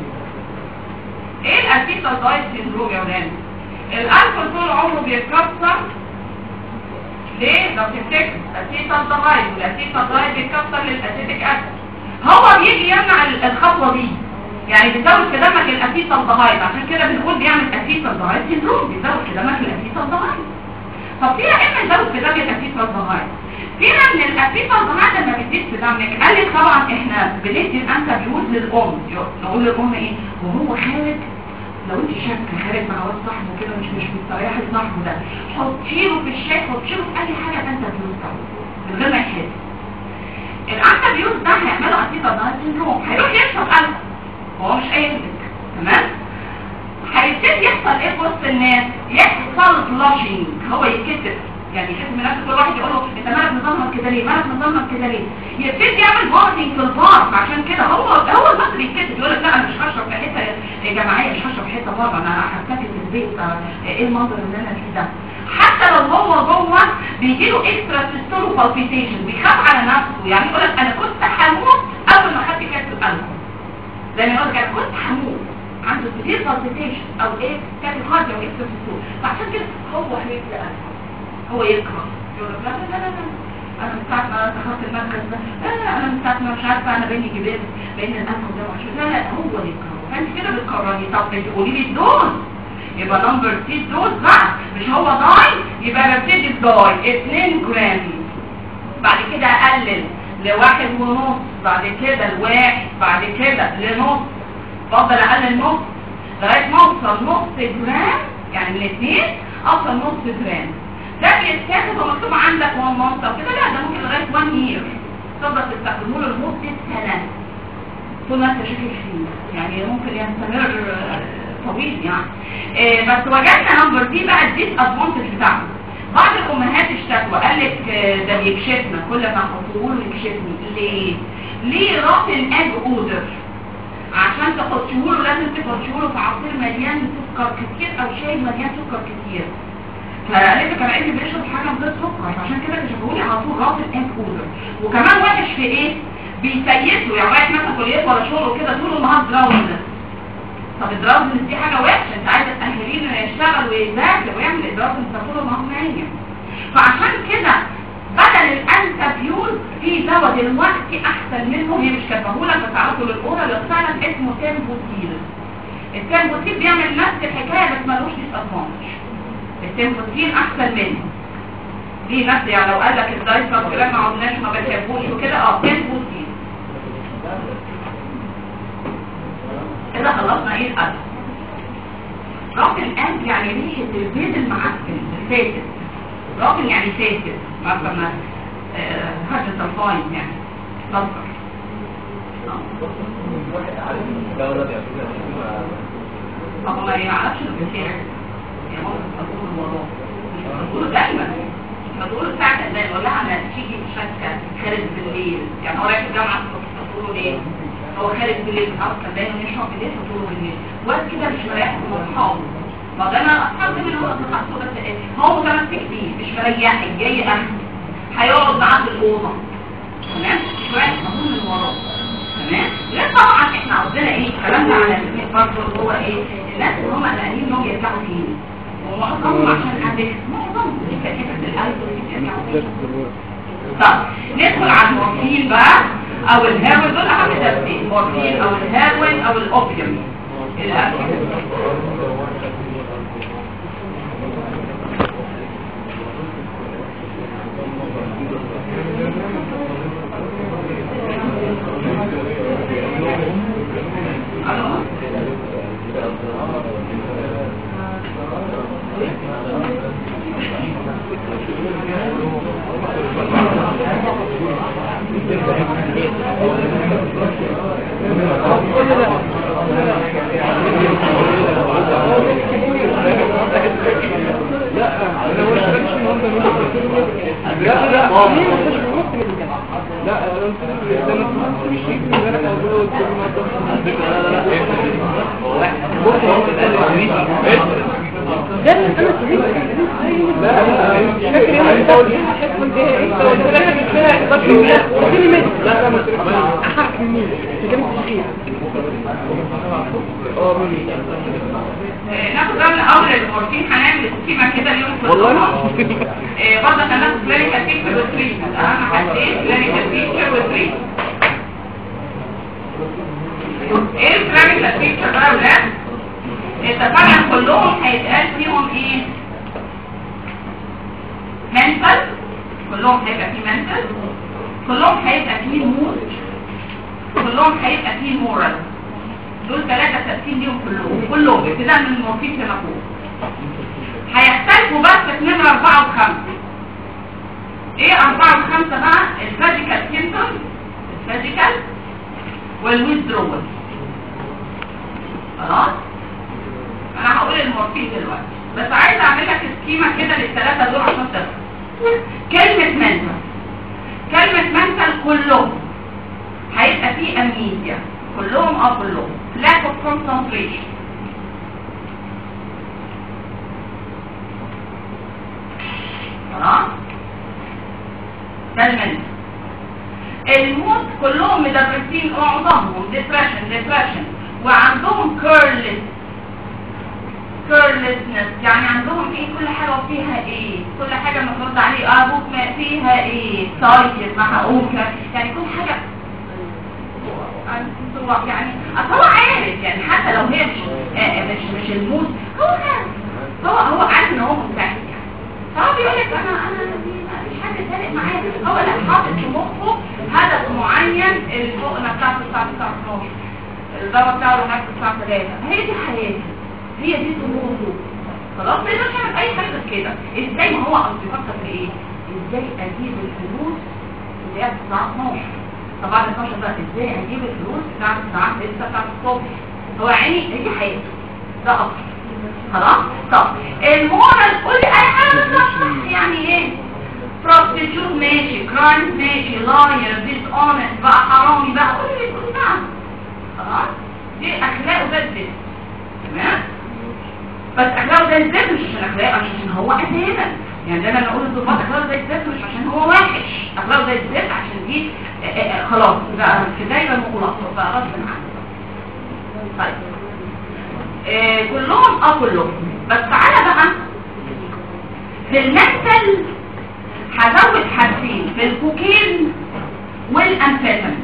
ايه الاسيتالدهايد سيندروم يا ولاد؟ الالكول طول عمره بيتكسر ليه؟ لو تفتكر اسيتالدهايد، والاسيتالدهايد بيتكسر للاسيتيك اسيد. هو بيجي يمنع الخطوه دي، يعني بيزود في دمك الاسيتالدهايد، عشان كده بنقول بيعمل اسيتالدهايد سيندروم، بيزود في دمك الاسيتالدهايد. طب فيها ايه من يزود في دمك الاسيتالدهايد؟ فيها ان الاسيتالدهايد لما بتزيد في دمك، قال لك طبعا احنا بندي الانتابيوت للام، نقول للام ايه؟ وهو خارج لو انت شاكه خارج مع واد صاحبه كده مش مش مستريحه لصاحبه ده، حطيله في الشاي، حطيله في اي حاجه انتابيوت من غير ما يحس. الانتابيوت ده هيعمله اسيتالدهايد سيندروم، هيروح يشرب الكحول هو مش قايل لك، تمام؟ هيبتدي يحصل ايه في وسط الناس؟ يحصل فلاشنج، هو يتكتب، يعني يحس من نفسه كل واحد يقول له انت مالك مظلم كده ليه؟ مالك مظلم كده ليه؟ يبتدي يعمل فوميتنج في البار، عشان كده هو هو المصري يتكتب يقول لك لا انا مش هشرب في حته جماعيه، مش هشرب في حته بره، انا هحتفل في البيت، ايه المنظر اللي انا فيه ده؟ حتى لو هو جوه بيجي له اكسترا سيستول بالبيتيشن، بيخاف على نفسه، يعني يقول لك انا كنت هموت اول ما خدت كاس القلب، زي ما يقول لك انا كنت هموت، عنده كتير بالبيتيشن او ايه كانت هارد او اكسترا سيستول، فعشان كده هو هيبدا هو يكره، يقول لك لا لا لا لا انا من ساعه ما دخلت المركز ده، لا لا انا من ساعه ما مش عارفه انا بيني جبال بين الانف ده وعشان لا لا هو يكره. فانت كده بتكرهي. طب انت قولي لي الدوز، يبقى نمبر سي دوز بقى، مش هو داي، يبقى ببتدي بداي اتنين جرام، بعد كده اقلل لواحد ونص، بعد كده لواحد، بعد كده لنص، بفضل اقلل نص لغايه ما اوصل نص جرام، يعني من اتنين اوصل نص جرام. ده بيتكتب ومكتوب عندك وان مانث او كده، لا ده ممكن لغايه واحد يير تقدر تستخدمه له لمده سنه طول ما انت شاكك فيه، يعني ممكن يستمر طويل يعني. آه بس وجدنا نمبر دي بقى الديس ادفانتج بتاعته. بعض الامهات اشتكوا قال لك آه ده بيكشفنا، كل ما احطه له يكشفني. ليه؟ ليه راتن اج اودر؟ عشان تحطيه له لازم تحطيه له في عصير مليان سكر كتير او شاي مليان سكر كتير. فقالت لك انا ابني بيشرب حاجه من غير سكر، عشان كده كشفوا لي على طول راتن اج اودر. وكمان وحش في ايه؟ بيسيسه، يعني رايح مثلا كليه ولا شغل كده طول النهار دراوند. طب الدراوند دي حاجه وحشه، انت عايزه تاهليه انه يشتغل ويذاكر ويعمل الدراوند، انت طول النهار نايم. فعشان كده بدل الانتابيول في دواء دلوقتي احسن منه، هي مش كاتباهولك بس عرفته للاورال فعلا اسمه تيمبوتيل. التيمبوتيل بيعمل نفس الحكايه بس ملوش ديسادفانتج. التيمبوتيل احسن منه. دي نفس يعني لو قال لك الدايسر وكلام ما عدناش ما بنحبوش وكده، اه تيمبوتيل. كده خلصنا ايه الأكل. راجل الأكل يعني ريحة البيض المعفن الفاتت. راجل يعني فاتت مثلا حاجة صلفاين يعني صلفر. اه ما يعرفش البتاع، يعني ممكن تقول الموضوع مش بتقوله دايما، مش بتقوله ساعة الأذان، ولا أنا تيجي شكة خارج بالليل، يعني هو رايح الجامعة تقوله ليه؟ هو خارج بالليل اصلا دايما يشرب بالليل وطول بالليل، وقت كده مش مريح من اصحابه. ما ده انا اصحابي من هو تخصصه، بس هو متمسك بيه مش مريحك، جاي اهل هيقعد معاه في الاوضه، تمام؟ مش رايح مضمون من وراه، تمام؟ لا طبعا احنا عاوزين ايه؟ كلامنا على الاثنين برضه اللي هو ايه؟ الناس اللي هم قلقانين انهم يرجعوا تاني، ومعظمهم عشان قاعدين معظمهم دي كانت القلب يرجعوا تاني. طب ندخل على المورفين بقى او الهيروين، دول اهم ترتيب، المورفين او الهيروين او الاوبيوم. ده انا سمعت لا لا فاكر انا بقول ايه حته دي ايه قلت لك فيها ضغط اديني مد لا لا ما احرك منين كلمه فيها اه مين ناخد بقى من اول المورفين هنعمل سكيمه كده اليوم في والله ايه برضه هناخد كلينيكال بيكتشر وتريتمنت اهم حاجتين كلينيكال بيكتشر وتريتمنت. ايه الكلينيكال بيكتشر بقى يا ولاد؟ اتفقنا كلهم هيتقال فيهم ايه؟ منتال، كلهم هيبقى فيه منتال، كلهم هيبقى فيه مود، كلهم هيبقى فيه مورال. دول ثلاثة تقسيم ليهم كلهم كلهم ابتداء من المورفين فيما فوق. هيختلفوا بس في نمرة أربعة وخمسة. ايه أربعة وخمسة بقى؟ الفاجيكال سيمتوم، الفاجيكال والويزدرول. خلاص؟ أنا هقول المورفين دلوقتي، بس عايز أعمل لك سكيمة كده للثلاثة دول عشان تفهم. كلمة منتال، كلمة منتال كلهم هيبقى فيه أمنيزيا، كلهم اه كلهم lack of concentration. خلاص ده المنتال. الموت كلهم مدرسين معظمهم depression depression وعندهم careless carelessness، يعني عندهم ايه كل حاجة فيها ايه، كل حاجة المفروض عليه ابوك ما فيها ايه طيب محقوك، يعني كل حاجة يعني هو عارف، يعني حتى لو هي مش آه مش مش الموت هو عارف، هو هو عارف ان هو منتهي، يعني فهو بيقول لك انا انا مفيش حاجه فارق معايا، هو لا حاطط في مخه هدف معين، الحقنه بتاعته الساعه اتناشر، الدواء بتاعه هناك الساعه تلاتة، هي دي حياتي، هي دي طموحه، خلاص ما يقدرش يعمل اي حاجه غير كده. ازاي ما هو اصل بيفكر في ايه؟ ازاي اجيب الفلوس اللي هي الساعه اتناشر، طبعا اتناشر بقى ازاي اجيب الفلوس بتاعت الساعات لسه بتاعت الصبح، هو عيني هي حياته ده اكتر. خلاص طب المورال قولي اي حاجه صح، يعني ايه بروستيتيوت ماشي، كرايم ماشي، لاير ديس اونست بقى حرامي بقى قولي كل ده خلاص، دي اخلاقه ده الزفت تمام، بس اخلاقه ده الزفت مش عشان اخلاقه، عشان هو اساسا يعني ده انا اقول الضباط اخلاقه زي الزفت مش عشان هو وحش، اخلاقه زي الزفت عشان دي آآ آآ خلاص بقى في دايما مغلقه بقى غصب عنه. طيب آه كلهم اه كلهم، بس تعالى بقى في المنتل هزود حاجتين، في الكوكين والامفيتامين.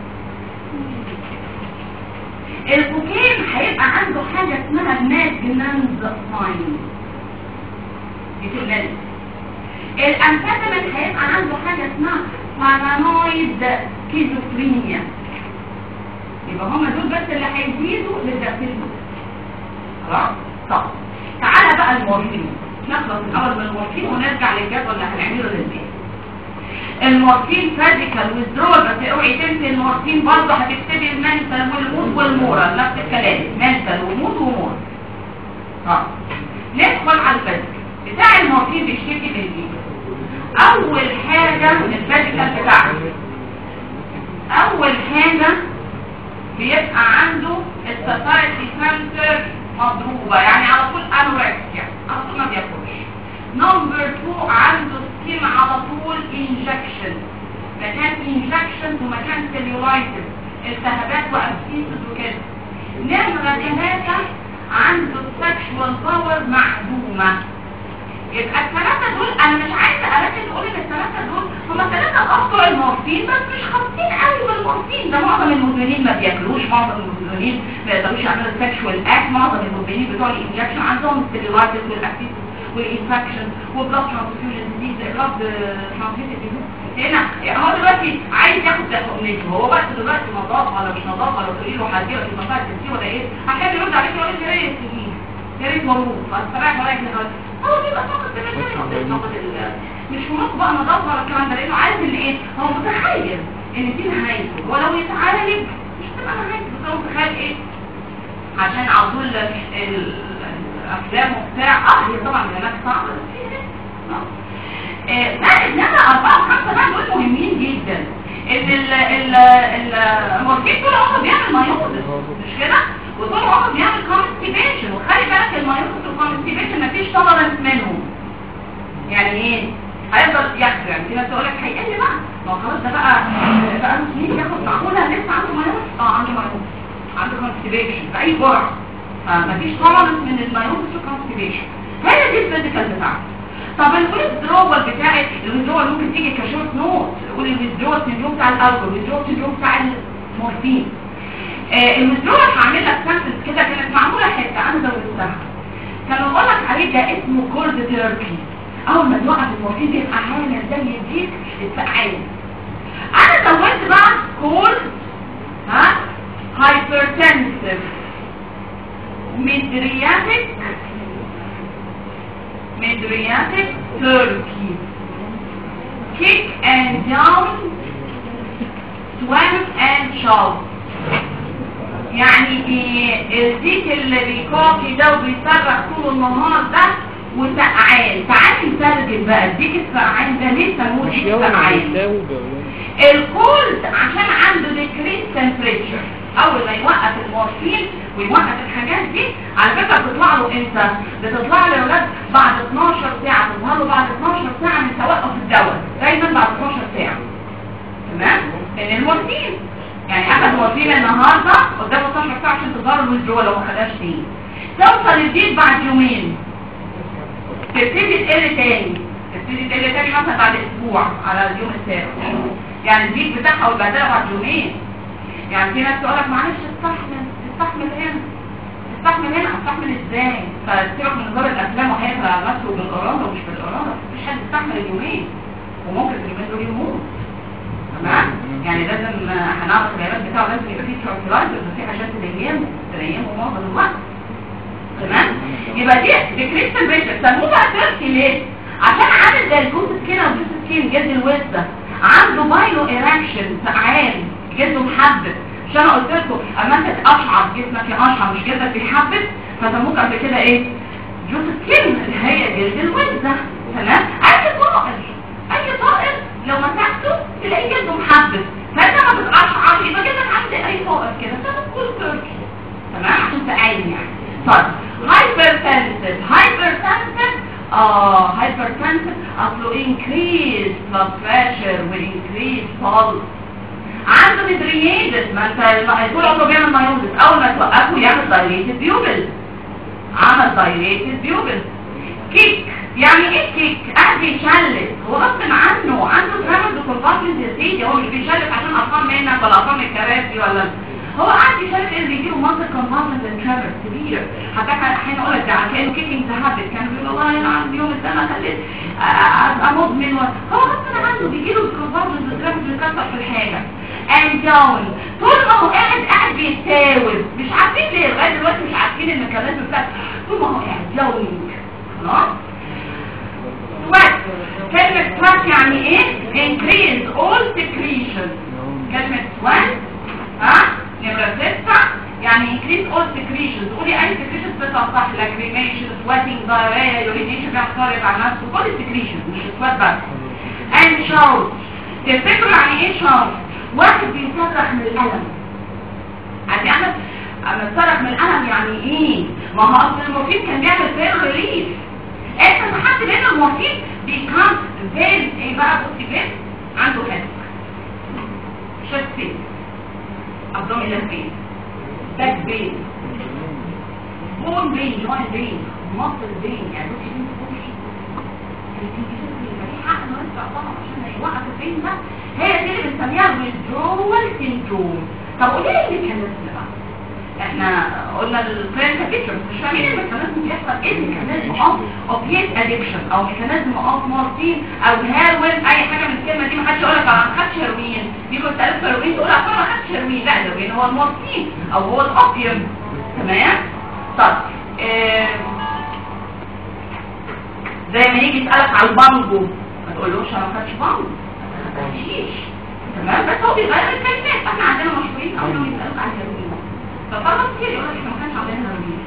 الكوكين هيبقى عنده حاجه اسمها ماجنانز ساين دي في المنتل. الامفيتامين هيبقى عنده حاجه اسمها بارانويد سكيزوفرينيا، يبقى هما دول بس اللي هيزيدوا للدكتور. خلاص طب تعالى بقى المورفين، نخلص الاول من المورفين ونرجع للجدول اللي هنعمله للبيت. المورفين فاجيكال ويزدرول، بس اوعي تنسي المورفين برضه هتكتبي المنتال والمود والمورال نفس الكلام، منتال ومود ومورال. اه ندخل على الفاجيكال بتاع المورفين بيشتكي من ايه؟ اول حاجه من الفاجيكال بتاعته، اول حاجه بيبقى عنده الساتايتي سنتر مضروبه، يعني على طول انوركسيا، على طول ما بياكلش. نمبر اتنين عنده سكيم على طول انجكشن، مكان انجكشن ومكان سيلولايتس، التهابات وابسيسز وكده. نمره ثلاثه عنده سكشوال باور معدومه. يبقى الثلاثه دول انا مش عايزه اركز اقول ان الثلاثه دول هم ثلاثه بتوع المورفين، بس مش خاصين قوي بالمورفين، ده معظم المدمنين ما بياكلوش، معظم المدمنين ما يقدروش يعملوا سكشوال اكت، معظم المدمنين بتوع الانجكشن عندهم السيلولايتس والابسيسز والانفكشن والبلاد ترانسفيوجن ديزيز، البلاد ترانسفيوجن ديزيز. هنا هو دلوقتي عايز ياخد تأمينته، هو بس دلوقتي نظافه ولا مش نظافه ولا تقولي له هديه ولا مساعد تنسيه ولا ايه، هتلاقي يرد عليك يقول لك يا ريت يا ريت مبروك، فاستراحت وراك دلوقتي هو بيبقى فقط بالنسبه مش ممكن بقى نظافه ولا الكلام ده، لانه عارف ان ايه، هو متخيل ان دي نهايته، ولو يتعالج مش تبقى نهايته، بس هو متخيل ايه عشان على طول الافلام وبتاع. اه هي طبعا كلامات صعبه ده، انما اربعه وخمسه بقى دول مهمين جدا. ان المورفين طول عمره بيعمل مايوزس مش كده، وطول عمره بيعمل كونستيبيشن، وخلي بالك المايوزس والكونستيبيشن مفيش تولرنس منهم، كونستيبيشن في اي جرعه، فمفيش طالب من المايوزس كونستيبيشن. هي دي الفيزيكال بتاعته. طب الويزدرول بتاعت الويزدرول ممكن تيجي كشورت نوت، تقول الويزدرول سيندروم بتاع الالكول، الويزدرول سيندروم بتاع المورفين. آه الويزدرول هعمل لك سنتنس كده كانت معموله حته انا زودتها، كانوا بيقول لك عليه ده اسمه كولد تيركي. اول ما توقف المورفين بيبقى عامل زي الديك السقعان. انا زودت بقى كولد ها هايبرتنسيف ميدرياتيك ميدرياتيك تركي كيك اند داون سوام اند شاوت. يعني ايه الديك اللي بيكوكي ده وبيصرخ طول النهار ده وسقعان. تعالي نترجم بقى الديك السقعان ده ليه سموه ديك سقعان؟ الكولد عشان عنده ديكريس تمبريتشر. اول ما يوقف المورفين ويوقف الحاجات دي على فكره بتطلع له امتى؟ بتطلع له يا ولاد بعد اتناشر ساعه، تظهر له بعد اتناشر ساعه من توقف الدواء، دايما بعد اتناشر ساعه. تمام؟ لان المورفين يعني اخذ مورفين النهارده قدامه اتناشر ساعه عشان تظهر له الويزدرول لو ما خدهاش تاني. توصل الديك بعد يومين تبتدي تقل تاني، تبتدي تقل تاني مثلا بعد اسبوع على اليوم السابع. يعني الديك بتاعها والبهدله بعد يومين. يعني في ناس تقول لك معلش استحمل استحمل هنا استحمل هنا استحمل ازاي؟ فتسيبك من نظام الافلام وهياكل على نفسه بالاراده ومش بالاراده، مفيش حد يستحمل اليومين وممكن في اليومين دول يموت. تمام؟ يعني لازم هنعرف العلاج بتاعه لازم يبقى فيه ترانكلايزر وفي حاجات تنيمه تنيمه معظم الوقت. تمام؟ يبقى دي ديكريس تمبريتشر. سموه بقى تركي ليه؟ عشان عامل زي الجوز سكين او جوز سكين جلد الوزه، عنده بايلو ايراكشن سقعان جلده محبب. عشان انا قلت لكم اما انت تقشعر جسمك يقشعر مش جلدك بيحبب، فسموك قبل كده ايه؟ جوز سكين اللي هي جلد الوزه. تمام؟ اي طائر اي طائر لو مسكته تلاقيه جلده محبب، فانت ما بتقشعر يبقى جلدك عند اي طائر كده. فسموه تركي. تمام؟ عشان سقعان يعني. طيب هايبرتنسيف هايبرتنسيف اه هايبرتنسيف اصله increase blood pressure و increase pulse. عنده مدرياتس، ما انت طول عمره بيعمل مايوزس، اول ما توقفه يعمل دايليتد بيوبل، عمل دايليتد بيوبل. كيك يعني ايه كيك؟ قاعد يشلت، هو غصب عنه عنده ترامز وكونفاكشنز يا سيدي، هو مش بيشلت عشان ارقام منك ولا ارقام الكراسي ولا هو قاعد يشارك اللي بيجيله منطق كونفالسنت انترابر كبير. حتى احيانا اقول لك ده كانه كيكينج ذهبت، كان بيقول والله انا عندي يوم السنه خليت ابقى مدمن، هو غصب عنه بيجيله كونفالسنت انترابر بيكسر في الحاجه. اند داون طول ما هو قاعد قاعد بيتساوب، مش عارفين ليه لغايه دلوقتي مش عارفين الميكانيزم بتاعته، طول ما هو قاعد داونينج. خلاص؟ سوات، كلمه سوات يعني ايه؟ increase all secretion. كلمه سوات ها نمرة ستة يعني increase all secretions. تقولي اي secretions بتوضح لك lacrimation, sweating, diarrhea, urination بيعترض على نفسه، كل secretions مش sweat بس. and shout. تفتكروا يعني ايه shout؟ واحد بيصرخ من الألم. يعني انا اما اصرخ من الألم يعني ايه؟ ما هو اصل المورفين كان بيعمل pain relief. انت سحبت منه المورفين become very ايه بقى؟ بصي فين؟ عنده headache, chest pain, abdominal pain, back pain, bone pain, joint pain, muscle pain. يعني بصي فين تخشي في حق انه يرجع طبعا عشان يوقف البين ده. هي دي اللي بنسميها withdrawal syndrome. طب قولي لي الميكانيزم بقى. احنا قلنا الكلينيكال بيكتشر مش فاهمين الميكانيزم بيحصل ايه. الميكانيزم اوف اوبيات ادكشن او ميكانيزم اوف مورفين او هيروين، اي حاجه من الكلمه دي. ما حدش يقول لك انا ما خدتش هيروين، دي كنت قالت هيروين تقول اصل انا ما خدتش هيروين. لا الهيروين هو المورفين او هو الاوبيوم. تمام؟ طب اه زي ما يجي يسالك على البانجو ما تقولوش انا ما خدتش بانجو، ما خدتيش. تمام؟ بس هو بيغير الكلمات. احنا عندنا مشهورين قوي يسالوك على الهيروين، فطبعا كتير يقول لك احنا ما كانش عندنا هيروين.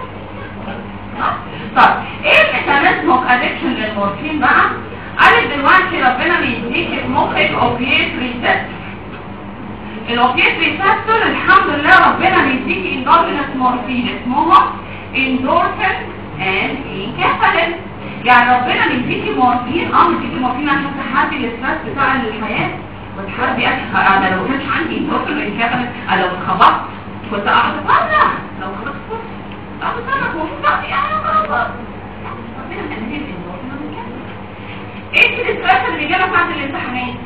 طب ايه الميكانيزم اوف ادكشن للمورفين بقى؟ قالت دلوقتي ربنا بيديك في مخك اوبيات ريسبتور. الاوبيات ريسبتور الحمد لله ربنا بيديك اندورفين مورفين اسمهم اندورفين اند انكفالين. يعني ربنا بيديكي مورفين، اه بيديكي مورفين عشان تحاربي الاسترس بتاع الحياه وتحاربي. انا لو كانش عندي اندورفين وانكفالين، انا لو اتخبطت كنت اقعد اتفرج لو خلصت فرصه اقعد اتفرج وفي وقت يعني خلاص ربنا مقلل الاندورفين وبنكمل. ايه الاسترس اللي بيجيبها ساعه الامتحانات؟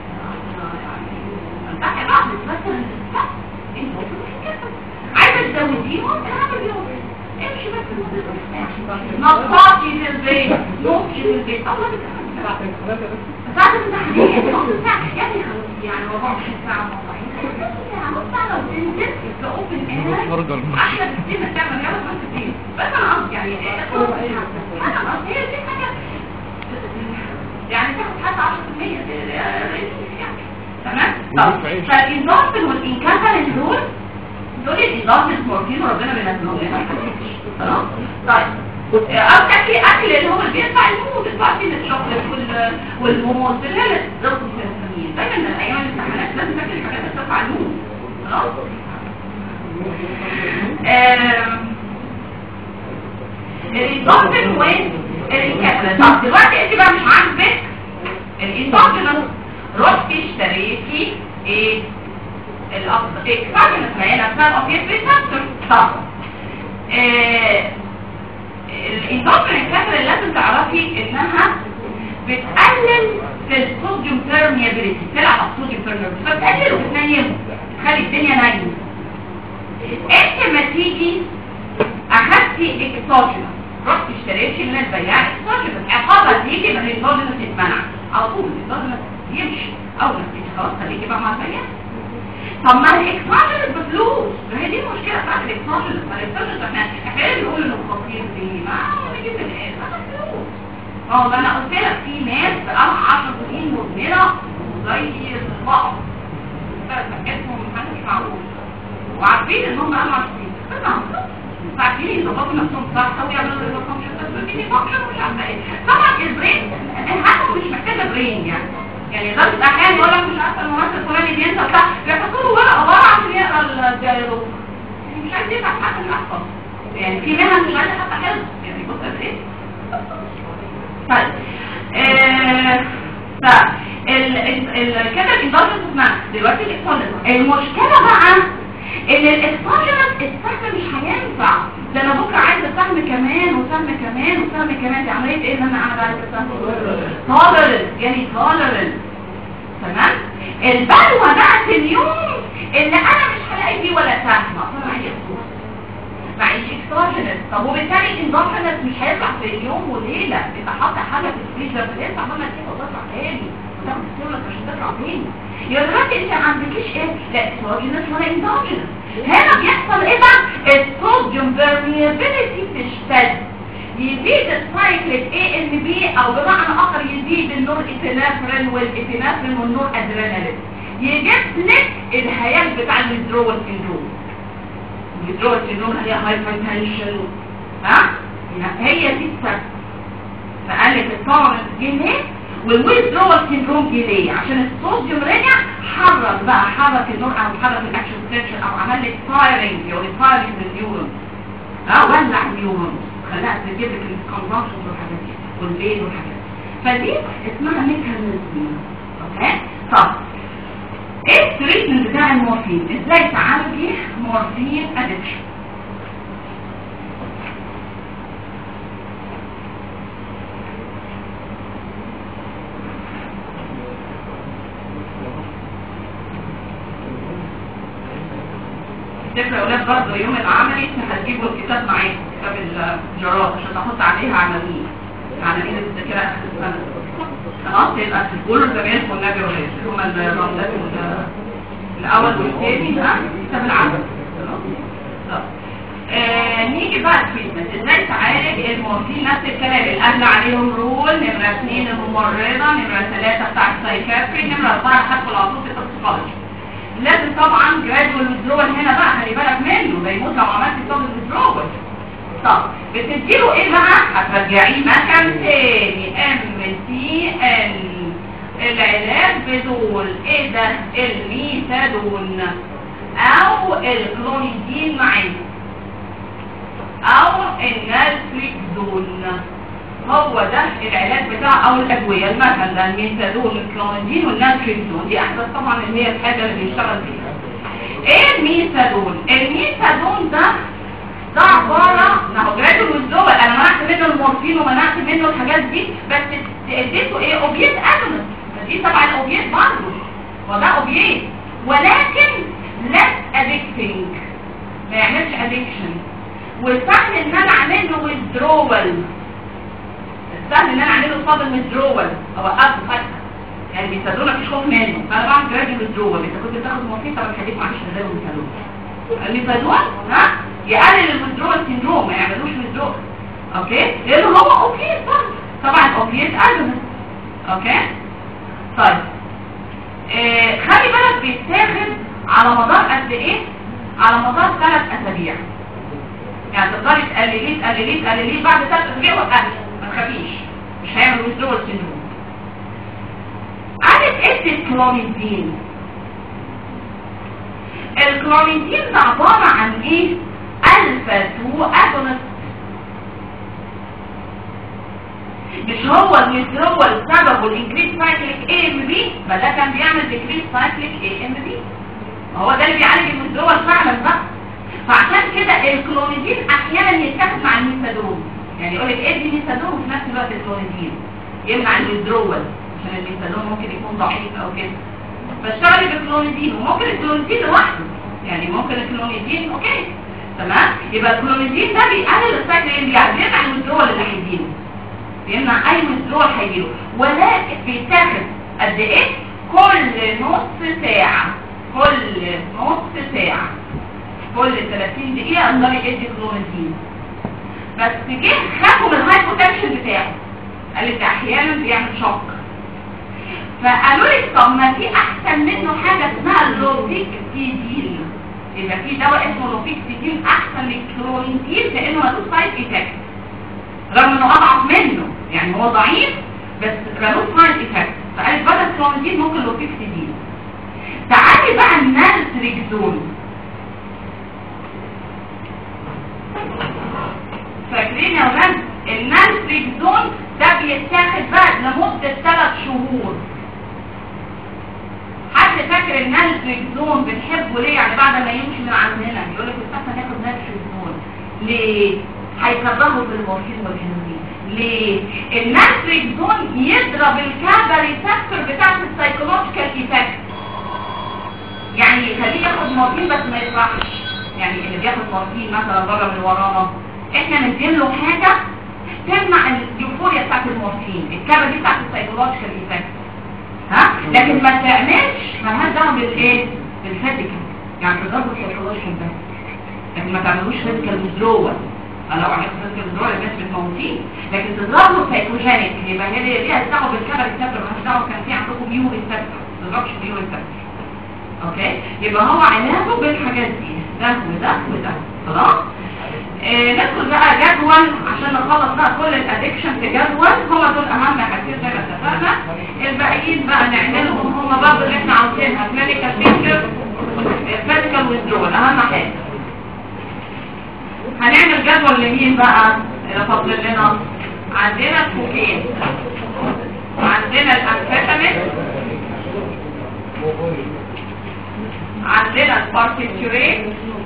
امتحن بعض الاسترس الاندورفين وبنكمل. عايزه تزوديهم اعمل يوم امشي بس نقاطي في البيت نقطي في البيت الله بتعمل ساعه الامتحانات يعني يعني أربعة وعشرين ساعه نص ساعه لو تنزل كاوبن اير احلى بكتير ما تعمل رياضه بس كتير. بس انا قصدي يعني انا قصدي هي دي حاجه يعني تاخد حتى عشرة بالمية يعني تمام. طب فالإندورفين والإنكافالين دول دول الإندورفين مورفين وربنا بينزلهم لنا خلاص. طيب او تاكلي اكل اللي هو اللي بيرفع المود البعدين الشوكولاته والموز اللي هي الضغط السمين دايما ايام الامتحانات لازم تاكلي الحاجات اللي بترفع المود خلاص. الاندورفين والانكافالين. طب دلوقتي انت بقى مش عاجبك الاندورفين رحتي اشتريتي ايه الاكسجين هنا بتاع الاوبيات ريسبتور. طب الاندورفين الكافيين لازم تعرفي انها بتقلل في الصوديوم بيرميابيليتي بتلعب على الصوديوم بيرميابيليتي فبتقلل وبتنيمه تخلي الدنيا نايمه. انت ما تيجي اخدتي اكسوجين رحت اشتريتي من البياع اكسوجين عقابها تيجي يبقى الاكسوجين تتمنع على طول الاكسوجين يمشي اول ما تيجي خلاص خليكي بقى مع البياع. طب ما الاكسوجين بفلوس هي دي المشكله بتاعت الاكسوجين. ما الاكسوجين احنا احنا بنقول انه خطير فيه ما نجيب من ايه ما فلوس. اه ما انا قلت لك في ناس بقالها عشر سنين مدمنه زي البقر فاسمهم مش معقول وعارفين ان هم قالوا عشر سنين بس عارفين فاكرين يظبطوا نفسهم صح ويعملوا الفانكشن بس فانكشن مش عارفه ايه. طبعا البرين الحاجه مش محتاجه برين يعني يعني لدرجه احيانا يقول لك مش عارفه الممثل الفلاني بينسى بتاع بيحطوا له ورقه عباره عشان يقرا الديالوج يعني مش عايز يفهم حاجه من الاحفظ يعني في مهن مش عايزه حتى حفظ يعني بص قد ايه. طيب ااا ف ال ال كده الاندورفين اسمها دلوقتي الاكسوجين. المشكله بقى ان الاكسوجين السهم مش هينفع ده انا بكره عايزه سهم كمان وسهم كمان وسهم كمان. دي عمليه ايه اللي انا قاعده عايزه سهم تولرنس يعني تولرنس تمام. البلوه بقى في اليوم اللي انا مش هلاقي فيه ولا سهم اصلا معيش معيش اكسوجين. طب وبالتالي الاندورفين مش هيطلع في اليوم وليله بيبقى حاطه حاجه في الفريزر بتطلع عمال كده وتطلع تاني وتاخد السيوله مش هتطلع تاني. يا دلوقتي انت ما عندكيش ايه لا اكسوجينس ولا اندوجينس. هنا بيحصل ايه بقى الصوديوم بيرميابيليتي بتشتد يزيد السايكليك اي ان بي او بمعنى اخر يزيد النور ابينفرين والابينفرين والنور ادرينالين يجيب لك الهيال بتاع الويدرول سيندروم. الويدرول سيندروم هي هايبرتنشن ها هي دي السبب. فقال لك الطعم جه والويدرول سيندروم جه ليه عشان الصوديوم رجع حرك بقى حرك النور او حرك الاكشن بوتنشال او عمل لك فايرنج او فايرنج للنيورون اه ولع النيورون خلاها تجيب لك الكونفرشن والحاجات دي والبين والحاجات دي. فدي اسمها ميكانيزم. اوكي طب ايه التريتمنت بتاع المورفين ازاي تعالجي مورفين ادكشن؟ تفرق اولاد برضه يوم العملي هتجيبوا الكتاب معاكم كتاب الجرات عشان تحط عليها عناوين عناوين الذاكره اخر السنه خلاص. يبقى كل زمايلكم النبي ولاد هم الرمضات الاول والثاني ها كتاب العمل خلاص. آه نيجي بقى التريتمنت ازاي تعالج المورفين. نفس الكلام الاهل عليهم رول نمره اثنين الممرضه نمره ثلاثه بتاع السايكاتري نمره اربعه هتدخل على طول في التوكسيكولوجي. لازم طبعا جرادوال ويدرول هنا بقى خلي بالك منه ده يموت لو عملت صوت ويدرول. طب بتديله ايه بقى؟ هترجعيه مكان تاني ام سي ان. العلاج بدول ايه ده؟ الميثادون او الكلونيدين معاه او النالتريكزون هو ده العلاج بتاع او الادويه المثل ده الميثادون الكلونيدين والنالتريكزون دي احدث طبعا اللي هي الحاجه اللي بيشتغل فيها. ايه الميثادون؟ الميثادون ده ده عباره ما هو جرادول والدول، انا منعت منه المورفين ومنعت منه الحاجات دي، بس اديته ايه؟ اوبيت اجونست، دي طبعا اوبيت برضه وده اوبيت، ولكن less addicting، ما يعملش addiction، وسهل ان انا اعمل له withdrawal، سهل ان انا اعمل له صابر withdrawal اوقفه فجاه، يعني بيصدروا مفيش خوف منه، فانا بعمل جرادول withdrawal. انت كنت بتاخد مورفين، طب الحديث معلش غير الميثادون. الميثادون ها يقلل الويدرول سيندروم، ما يعملوش ويدرول، اوكي، لانه هو اوبيت طبعا، اوبيت اجونست، اوكي. طيب آه خلي بالك بيتاخد على مدار قد ايه؟ على مدار ثلاث اسابيع، يعني تقدري تقلليه تقلليه تقلليه بعد ثلاث اسابيع وقلل، ما تخافيش مش هيعمل ويدرول سيندروم. قالت ايه الكلوميدين؟ الكلوميدين ده عباره عن ايه؟ الفا تو اجونست، مش هو الويدرول سببه الانكريس سايكليك اي ام بي، ما ده كان بيعمل ديكريس سايكليك اي ام بي، هو ده اللي بيعالج الويدرول فعلا بقى. فعشان كده الكلوميدين احيانا يتاخد مع الميثادون، يعني يقول لك ادي ميثادون وفي نفس الوقت الكلوميدين يمنع الويدرول، عشان الميثادون ممكن يكون ضعيف او كده، فاشتغلي بالكلوميدين، وممكن الكلوميدين لوحده، يعني ممكن الكلوميدين اوكي تمام. يبقى الكلوميدين ده بيقلل السايكل، بيمنع الويدرول اللي هيجيله، بيمنع اي ويدرول هيجيله، ولكن بيتاخد قد ايه؟ كل نص ساعه، كل نص ساعه، كل ثلاثين دقيقه اقدر يدي كلوميدين. بس جه خافوا من الهايبوتنشن بتاعه، قالت احيانا بيعمل شوك، فقالوا لي طب ما في احسن منه حاجه اسمها اللوفيكسيدين، يبقى في دواء اسمه لوفيكسيدين احسن من الكلوميدين لانه ملوش سايد ايفكت، رغم انه اضعف منه، يعني هو ضعيف بس ملوش سايد ايفكت، فقالت بدل الكلوميدين ممكن لوفيكسيدين. تعالي بقى النالتريكزون، فاكرين يا ولاد النالتريكزون ده بيتاخد بقى لمده ثلاث شهور. حد فاكر النالتريكزون بنحبه ليه؟ يعني بعد ما يمشي من عندنا يقول لك استنى ناخد نالتريكزون ليه؟ هيكرهوا بالمورفين والهيروين. ليه؟ النالتريكزون يضرب الكابا ريسبتور بتاعت السايكولوجيكال ايفكت، يعني يخليه ياخد مورفين بس ما يفرحش، يعني اللي بياخد مورفين مثلا بره من ورانا احنا نديله حاجه تمنع اليوفوريا بتاعت المورفين، الكابا دي بتاعت السايكولوجيكال ايفكت، ها؟ لكن ما تعملش مالهاش دعوه بالايه؟ بالفيزيكال، يعني تضربه السايكولوجيكال بس، لكن ما تعملوش فيزيكال ويدرول. انا لو عملت فيزيكال ويدرول الناس بتموتين، لكن تضربه سايكوجينيك، يبقى هي دي هتدعوا بالكابا ريسبتور، مالهاش دعوه كان في عندكم ميو ريسبتور، ما تضربش ميو ريسبتور، اوكي؟ يبقى هو علاجه بالحاجات دي، ده وده وده، خلاص؟ آه ندخل بقى جدول عشان نخلص بقى كل الادكشن في جدول، هما دول اهم حاجتين زي ما اتفقنا، الباقيين بقى نعملهم هما برضه اللي احنا عاوزينها، كلينيكال بيكتشر، فيزيكال ويدرول، اهم حاجه. هنعمل جدول لمين بقى اللي فاضل لنا؟ عندنا الكوكين، عندنا الانفيتامين، عندنا البارتيتوريت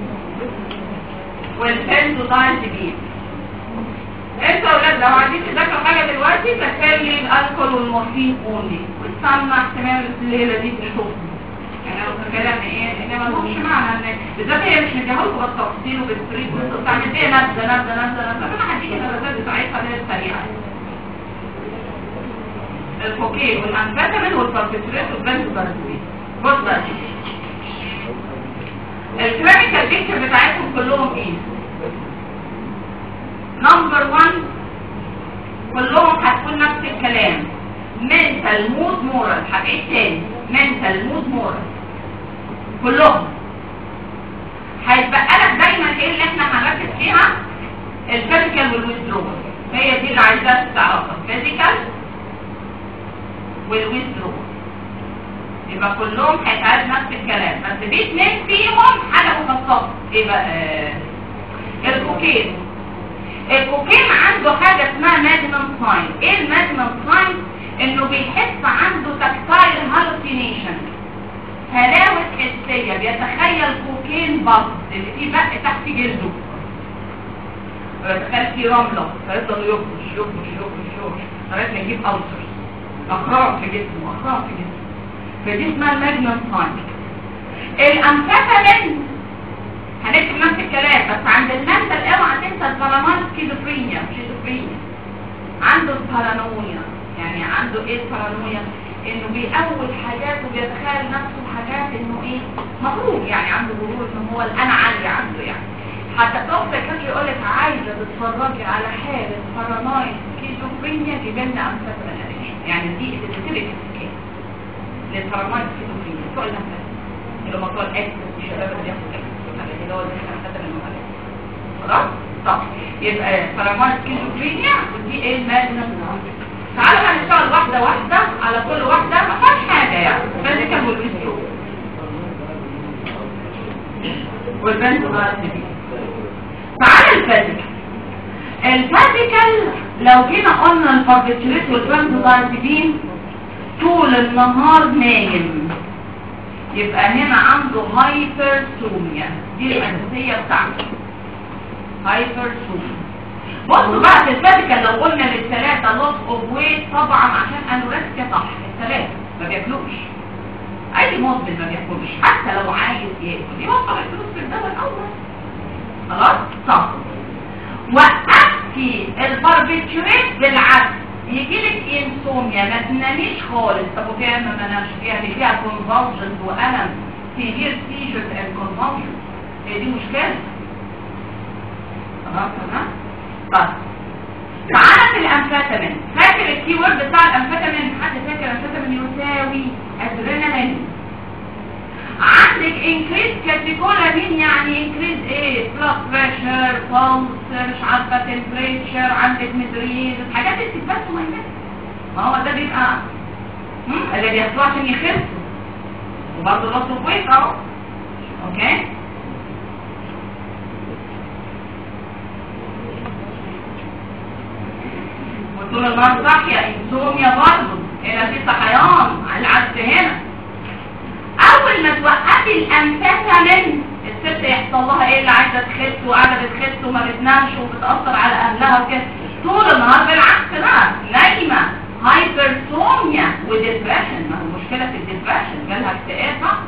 والبنزودايزيبين. انتوا يا اولاد لو عايزين تذاكروا حاجه دلوقتي تخلي الالكول والمورفين اونلي، والسمنه احتمال الليله دي تشوفوا، يعني لو فاكره ان ايه ان ما لهمش معنى، ان بالذات هي مش مديها لكم بالتفصيل وبالتريد وانتوا بتعملوا ايه نبذه نبذه نبذه نبذه، انا هديك النبذات بتاعتها اللي هي السريعه. الكوكين والانفيتامين والبارتيتوريت والبنزودايزيبين. بص بقى الكلينيكال بيكتشر بتاعتهم كلهم ايه؟ نمبر واحد كلهم هتكون نفس الكلام، منتال مود مورال، هبقى تاني منتال مود مورال كلهم. هيتبقى لك دايما ايه اللي احنا هنركز فيها؟ الفيزيكال والويزدرول، هي دي اللي عايزاها تعرفها، الفيزيكال والويزدرول، يبقى كلهم هيتعاد نفس الكلام، بس في اتنين فيهم حاجه مخصصه. ايه بقى؟ الكوكين. الكوكين عنده حاجه اسمها ماجنم ساين. ايه الماجنم ساين؟ انه بيحس عنده تكتايل هالوسينيشن، هلاوس حسيه، بيتخيل في رمله فيفضل يخرج يخرج يخرج يخرج لغايه ما يجيب ألسر اخرام في جسمه اخرام في جسمه. فدي اسمها الماجنم ساين. الامفيتامين هنكتب نفس الكلام بس عند المنتل اوعى تنسى البارانويا سكيزوفرينيا شيزوفرينيا. عنده البارانويا يعني عنده ايه البارانويا؟ انه بيأول حاجات وبيتخيل نفسه حاجات انه ايه مغرور يعني عنده غرور انه هو الانا عالية عنده يعني. حتى توفى كان يقول لك عايزه تتفرجي على حاله بارانويا سكيزوفرينيا جيب لنا امفيتامين يعني دي التيبيكال كيس للبارانويا سكيزوفرينيا بتوع الامفيتامين اللي هم بتوع الاكسس الشباب اللي بياخدوا اكسس اللي هو ده الامفيتامين المغلق. خلاص؟ طب يبقى بارانويا سكيزوفرينيا ودي ايه الماجنم. تعالوا بقى نشتغل واحده واحده على كل واحده ما فيهاش حاجه يعني فيزيكال والفيزيو والبنتوزايتين. تعالى الفيزيكال. الفيزيكال لو جينا قلنا الباربيتوريت والبنتوزايتين طول النهار نايم يبقى هنا عنده هايبرسوميا دي الاساسيه بتاعته هايبرسوميا. بصوا بقى في الفيزيكال لو قلنا للثلاثه لوس اوف ويت طبعا عشان انوركسيا صح الثلاثه ما بياكلوش اي مدمن ما بياكلوش حتى لو عايز ياكل يوصل الفلوس في الدواء الاول خلاص صح. وقفتي الباربيتوريت بالعكس يجيلك انسوميا ما تناميش خالص. طب وفيها ما منامش فيها فيها كونفولجنز والم سيفير سيجرز اند كونفولجنز هي دي مشكله خلاص تمام. طيب تعالى في الامفيتامين. فاكر الكي وورد بتاع الامفيتامين؟ حد فاكر الامفيتامين يساوي ادرينالين. عندك انكريز كاتيكولامين يعني انكريز ايه؟ بلاد بريشر بلس مش عارفه تمبريتشر عندك مدريز الحاجات اللي بتثبت مهمه. ما هو ده بيبقى اللي بياخدوه عشان يخفوا وبرضه لوس كويس اهو اوكي. طول النهار صاحيه انسوميا برضه هنا في صحيان على العكس هنا. اول ما توقفي الامفيتامين الست يحصل لها ايه اللي عايزه تخس وقاعده بتخس وما بتنامش وبتاثر على اهلها وكده طول النهار بالعكس بقى نايمه هايبرسوميا وديبريشن. ما هو المشكله في الديبريشن جالها اكتئاب صح؟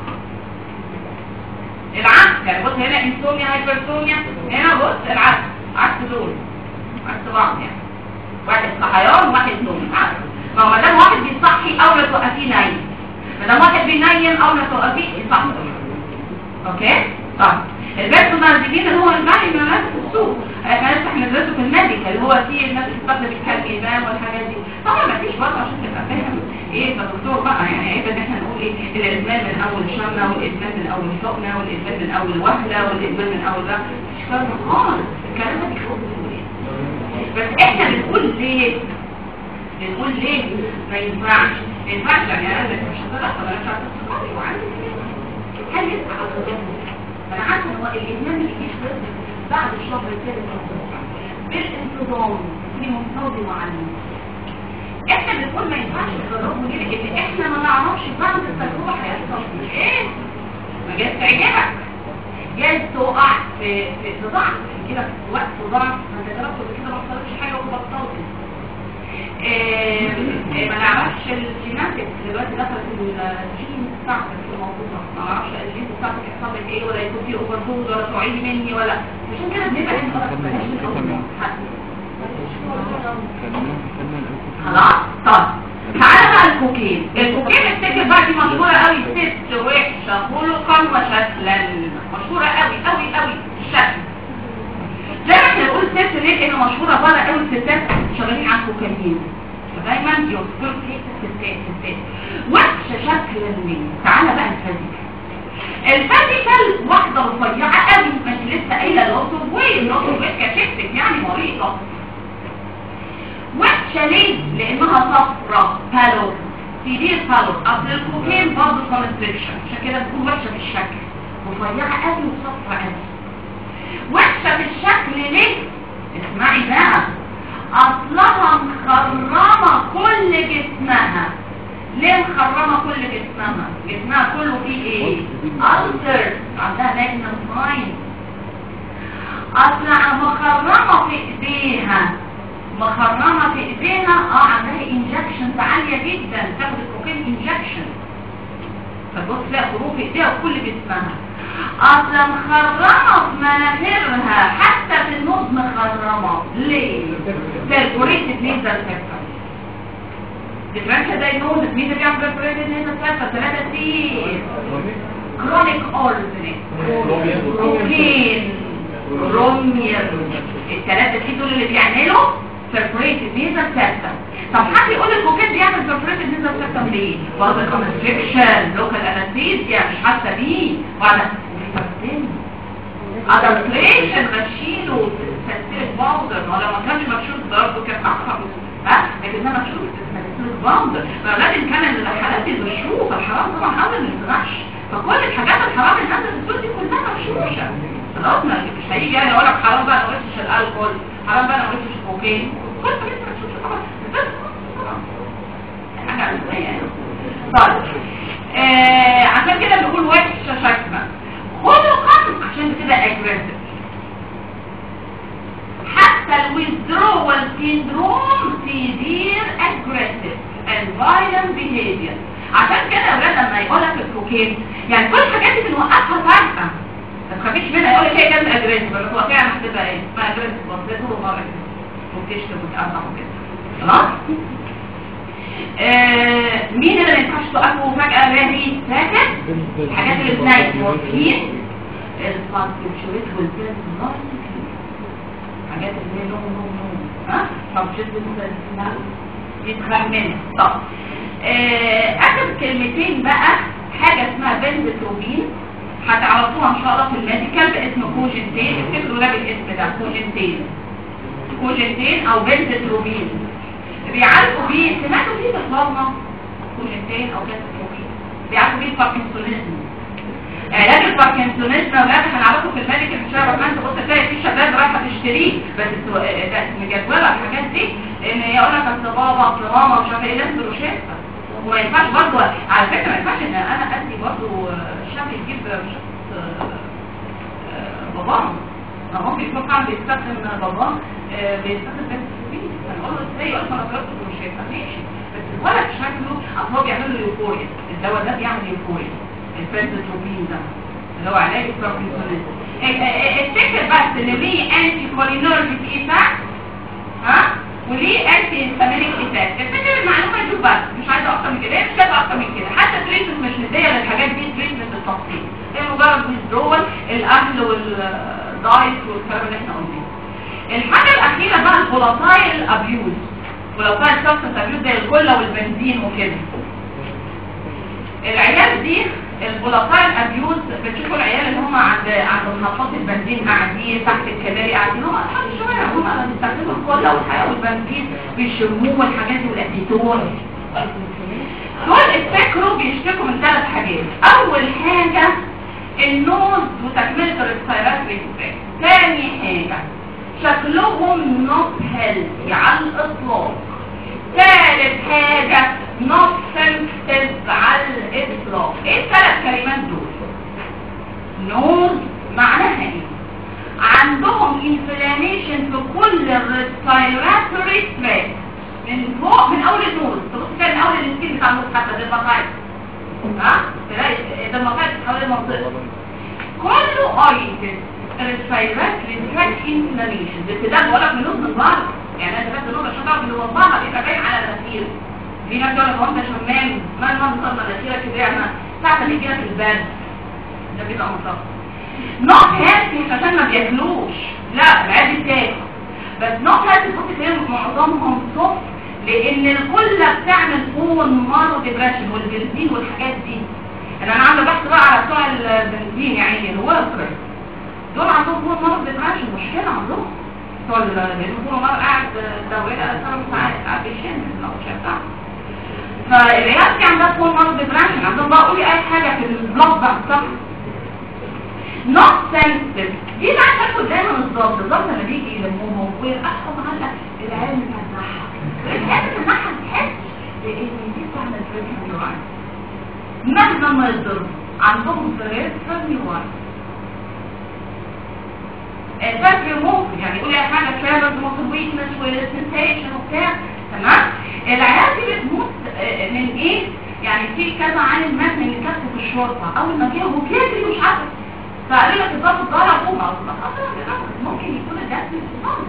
العكس يعني بص هنا انسوميا هايبرسوميا هنا بص العكس عكس دول عكس بعض يعني واحد صحيان وواحد نوم. ما هو ما دام واحد بيصحي اول ما توقفيه نايم ما دام واحد بينيم اول ما توقفيه يصحي اوكي. طيب البنتوزايتين اللي هو الباقي من الناس في السوق احنا لسه بندرسه في الميديكال اللي هو فيه الناس بتستخدم الكالبيبان والحاجات دي. طبعا ما فيش برضه عشان تبقى فاهم ايه ده دكتور بقى يعني عيب ان احنا نقول ايه الادمان من اول شمه والادمان من اول حقنه والادمان من اول وهله والادمان من اول ده مش فاهم خالص الكلام ده بيخوف. بس احنا بنقول ليه بنقول ليه ما ينفعش ما ينفعش يعني انا مش هتطلع طب انا مش هتطلع وعندي هل ينفع اصلا انا عارفه ان هو الادمان اللي يجيش بعد الشهر الثالث بالانتظام في منتظم عنه. احنا بنقول ما ينفعش نجربه ليه لان احنا ما نعرفش بعد التجربه هيحصل ايه. ما جاش تعجبك جايز تقع في في ضعف كده في وقت ضعف ما انت جربت كده ما حصلتش حاجه وبطلت. ايه ما نعرفش الجيناتكس دلوقتي دخلت الجين بتاعتك في الموضوع ما نعرفش الجين بتاعتك يحصل لك ايه ولا يكون فيه اوفر دوز ولا تعيدي مني ولا عشان كده بنبقى خلاص. طب تعالى بقى الكوكين. الكوكين افتكر بقى دي مشهوره قوي ست وحشه خلقا وشكلا مشهوره قوي قوي قوي الشكل. زي ما احنا نقول ست ليه لان مشهوره بره قوي الستات شغالين على الكوكايين فدايما يذكروا فيه الستات ستات وحشه شكلا مين. تعالى بقى الفيزيكال. الفيزيكال واحده رفيعه قوي مش لسه قايله اللوتو وين اللوتو وين كشفتك يعني مريضه وحشه ليه؟ لانها صفرة بالور سيدير بالور. اصل الكوكين برضه كونستريكشن عشان كده بتكون وحشه في الشكل رفيعه قوي وصفرة قوي. وحشه في الشكل ليه؟ اسمعي بقى اصلها مخرمه كل جسمها. ليه مخرمه كل جسمها؟ جسمها كله فيه ايه؟ ألسر عندها ماجنم ساين. اصلها مخرمه في ايديها عاليه جدا تاخد الكوكين انجكشن، فتبص تلاقي خروج في ايديها وكل جسمها اصلا مخرمه في مناخيرها، حتى في النوز مخرمه. ليه؟ perforated nasal septum. differential diagnosis مين اللي بيعمل perforated nasal septum؟ ثلاثه سي chronic ulcerate، كوكين، رومير، الثلاثه سي دول اللي بيعملوا perforated nasal septum. طب حد يقول الكوكين بيعمل perforated nasal septum ليه؟ برضه constriction، local anesthesia مش حاسه بيه، وعلى adulteration غشيله تسلسلة باودر، ولو ما كانش مكشوف برضه كان اكثر، ها لكن ده مكشوف تسلسلة باودر، فلازم كان الحالات اللي بتشوف الحرام طبعا قبل ما يتغش، فكل الحاجات الحرام اللي نازله في السوق دي كلها مغشوشه. خلاص مش هيجي يعني يقول لك حرام بقى ما قلتش الالكول، حرام بقى ما قلتش الكوكين، كل حاجات مغشوشه طبعا. حاجه ازاي يعني؟ طيب آه عشان كده بنقول وحش شكمه، خدوا قسم عشان كده اجريسيف. حتى الويزدرول سيندروم سيفير اجريسيف اند فايلنت بيهيفير. عشان كده يا اولاد لما يقول لك الكوكين يعني كل الحاجات دي بنوقفها فجأة، ما تخافيش منها. يقول لك هي كانت اجريسيف، بس هو فعلا هتبقى ايه؟ ما اجريسيف بس طول مره وبتشتم وتقطع وكده. خلاص؟ آه مين اللي ما ينفعش توقفه فجأة رامي ساكت؟ الحاجات اللي بتنايت مورفين، الفانكشوريت والبنزول، حاجات اللي هي نوم نوم نوم، ها؟ فانكشوريت والبنزول يتخمنها. طب آه اخر كلمتين بقى، حاجة اسمها بنزوتروبين هتعرفوها ان شاء الله في الميديكال باسم كوجنتين، افتكروا ده بالاسم ده كوجنتين، كوجنتين او بنزوتروبين. بيعالجوا بيه، سمعتوا بيه بالبلازما كوجنتين او بنزوتروبين، بيعالجوا بيه الباركنسونيزم. علاج الباركنسونيزم يا ولاد هنعرفه في الميديكال مش عارف انت بص تلاقي في شباب رايحه تشتريه، بس ده مجدوله الحاجات دي ان يقول لك اصل بابا اصل ماما مش عارفه ايه، لازم روشته. وما ينفعش برضه على فكره ما ينفعش ان انا ادي برضه الشاب يجيب روشته باباه، ما ممكن يكون فعلا بيستخدم باباه بيستخدم بنسلين، هنقول له ازاي؟ يقول لك انا طلبت روشته ماشي، بس الولد شكله اصل هو بيعمل له يوفوريا، الدواء ده بيعمل يوفوريا، البنزوتروبين ده اللي هو علاج الباركنسونيزم. افتكر بس ان ليه انتي كولينرجيك ايفكت، ها، وليه انتي انسامينيك ايفكت. افتكر المعلومه دي بس، مش عايزه اكتر من كده، مش عايزه اكتر من كده. حتى التريتمنت مش مديه للحاجات دي تريتمنت التفصيل، هي مجرد ويزدرول الاكل والدايت والكلام اللي احنا قلناه. الحاجه الاخيره بقى الفولاتايل ابيوز، فولاتايل سبستنس ابيوز زي الكولا والبنزين وكده. العيال دي الفولاتايل ابيوز بتشوفوا العيال اللي هم عند عند محطات البنزين قاعدين تحت الكباري قاعدين، هم اصحاب الشوارع، هم بيستخدموا الكولا والحياه والبنزين بيشموه والحاجات والاسيتون دول. افتكروا بيشتكوا من ثلاث حاجات. اول حاجه النوز وتكمله الريسبيراتوري تراك. ثاني حاجه شكلهم نوت هيلثي على الاطلاق. ثالث حاجه نوت سنسيتيف على الاطلاق. ايه الثلاث كلمات دول؟ نوز معناها ايه؟ عندهم انفلاميشن في كل الريسبيراتوري تراك من فوق، من اول النوز، تبص كده من اول السكين بتاع النوز حتى ديرماتايتس، ها تلاقي ديرماتايتس حوالين المنطقه كله ايتس ريسبيراتوري تراك انفلاميشن. بس ده بقول لك من نوز من بره، يعني انت بس النوز عشان تعرف ان وضعها بيبقى باين على المناخير. في ناس يقول لك هو انت شمام ما المنظر مناخيرك كده يعني ساعه ما يجي لك البرد ده بيبقى مصاب. نوت هيلثي عشان ما بياكلوش، لا العادي بتاكل، بس نوت هيلثي بص تلاقي معظمهم صفر، لان الكلة بتعمل فون مارو ديبريشن والبنزين والحاجات دي. انا انا عامله بحث بقى على بتوع البنزين يعني الوركر دول عندهم فون مارو ديبريشن، مشكله عندهم بتوع الفون مارو قاعد دوله ثلاث ساعات قاعد بيشم الموشة بتاعته. فالعيال دي عندها فون مارو ديبريشن، عندهم بقى قولي اي حاجه في البلوك ده صح. not sensitive دي بقى شكله دايما الضغط، الضغط لما بيجي يلموهم ويرقصوا معلق العيال متنحة، العيال متنحة تحس لان دي بتعمل فريق نيوان مهما ما يضرب عندهم فريق نيوان. الفرق ممكن يعني يقول لي حاجه ترافل موتور ويكنس والسنسيشن وبتاع، تمام. العيال دي بتموت الشرطه اول ما جه وكاتري مش عارفه، فقالوا لك الضغط الضهر فوق ممكن يكون الجسم الصدام.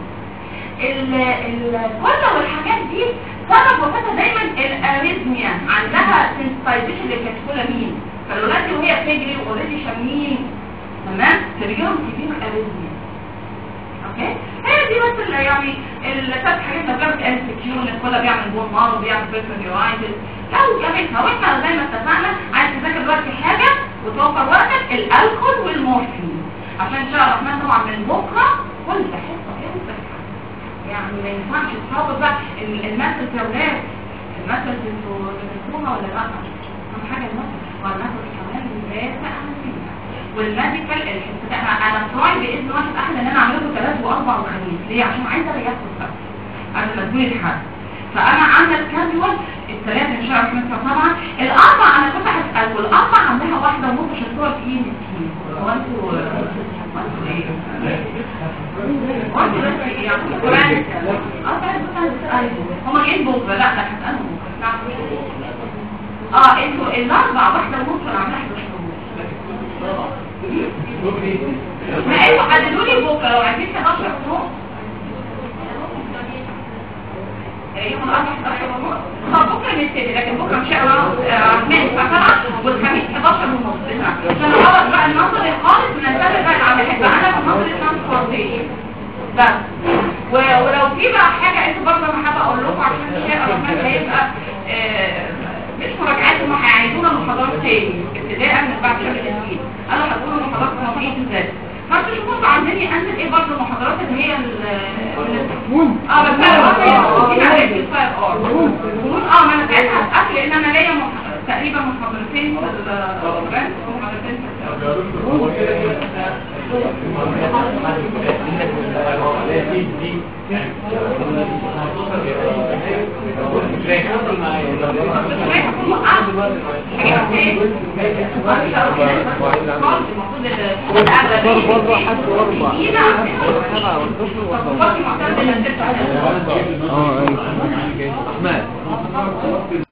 الكل والحاجات دي سبب وفاتها دايما الاريزميا، عندها سنسيتايزيشن للكاتيكولامين، فالولاد دي وهي بتجري واوريدي شامين تمام فبيجيلهم كتير اريزميا. اوكي هي دي بس يعني الثلاث حاجات اللي بجد ام سي كيو، ان الكل بيعمل بون مار وبيعمل بيرسونيورايتس لو جابتها. واحنا زي ما اتفقنا عايز تذاكر دلوقتي حاجه وتوفر وقتك الالكول والمورفين عشان ان شاء الله الرحمن طبعا من بكره كل حصه كده يعني ما ينفعش تحافظ بقى المثل كاولاد المثل بتنسوها ولا لا؟ اهم حاجه المثل والمثل كمان لا اهميه والميديكال انا انا تراي باذن واحد احد ان انا اعمله ثلاث واربع وخميس. ليه؟ عشان عايزه اريحكم بس قبل ما تقولي لحد. فانا عامله الكاجوال الثلاث ان شاء الله طبعا. الاربع انا كنت هسالكم الاربع عاملاها واحده ونص عشان صور في ايه مسكين. هو انتوا انتوا ايه؟ انتوا بس ايه يعني قران اه طيب بس هم جايين بكره. لا لا هسالهم بكره. اه انتوا الاربع واحده ونص انا عاملاها احداشر ما ايوه حددوا لي بكره لو عايزين احداشر ونص يوم الاربعاء احداشر ونص. طب بكره نبتدي لكن بكره ان شاء الله من الساعه والخميس احداشر ونص عشان نخلص بقى النظري خالص وننتبه بقى العمليات بقى انا في النظري ترانسبورتيه بس. ولو في بقى حاجه انتوا برضه انا حابه اقول لكم عشان ان شاء الله هيبقى مش مراجعات، هم هيعيدونا محاضرات تاني ابتداء من بعد شهر التسويق. قالوا هتقولوا محاضرات مواضيع ازاي فانتوا شوفوا عندني انزل ايه برضه المحاضرات اللي هي اه بس انا برضه هي على الفاير ار اه ما انا ساعتها هتقفل لان انا ليا تقريبا محاضرتين في البرنامج ومحاضرتين اه ايوه احمد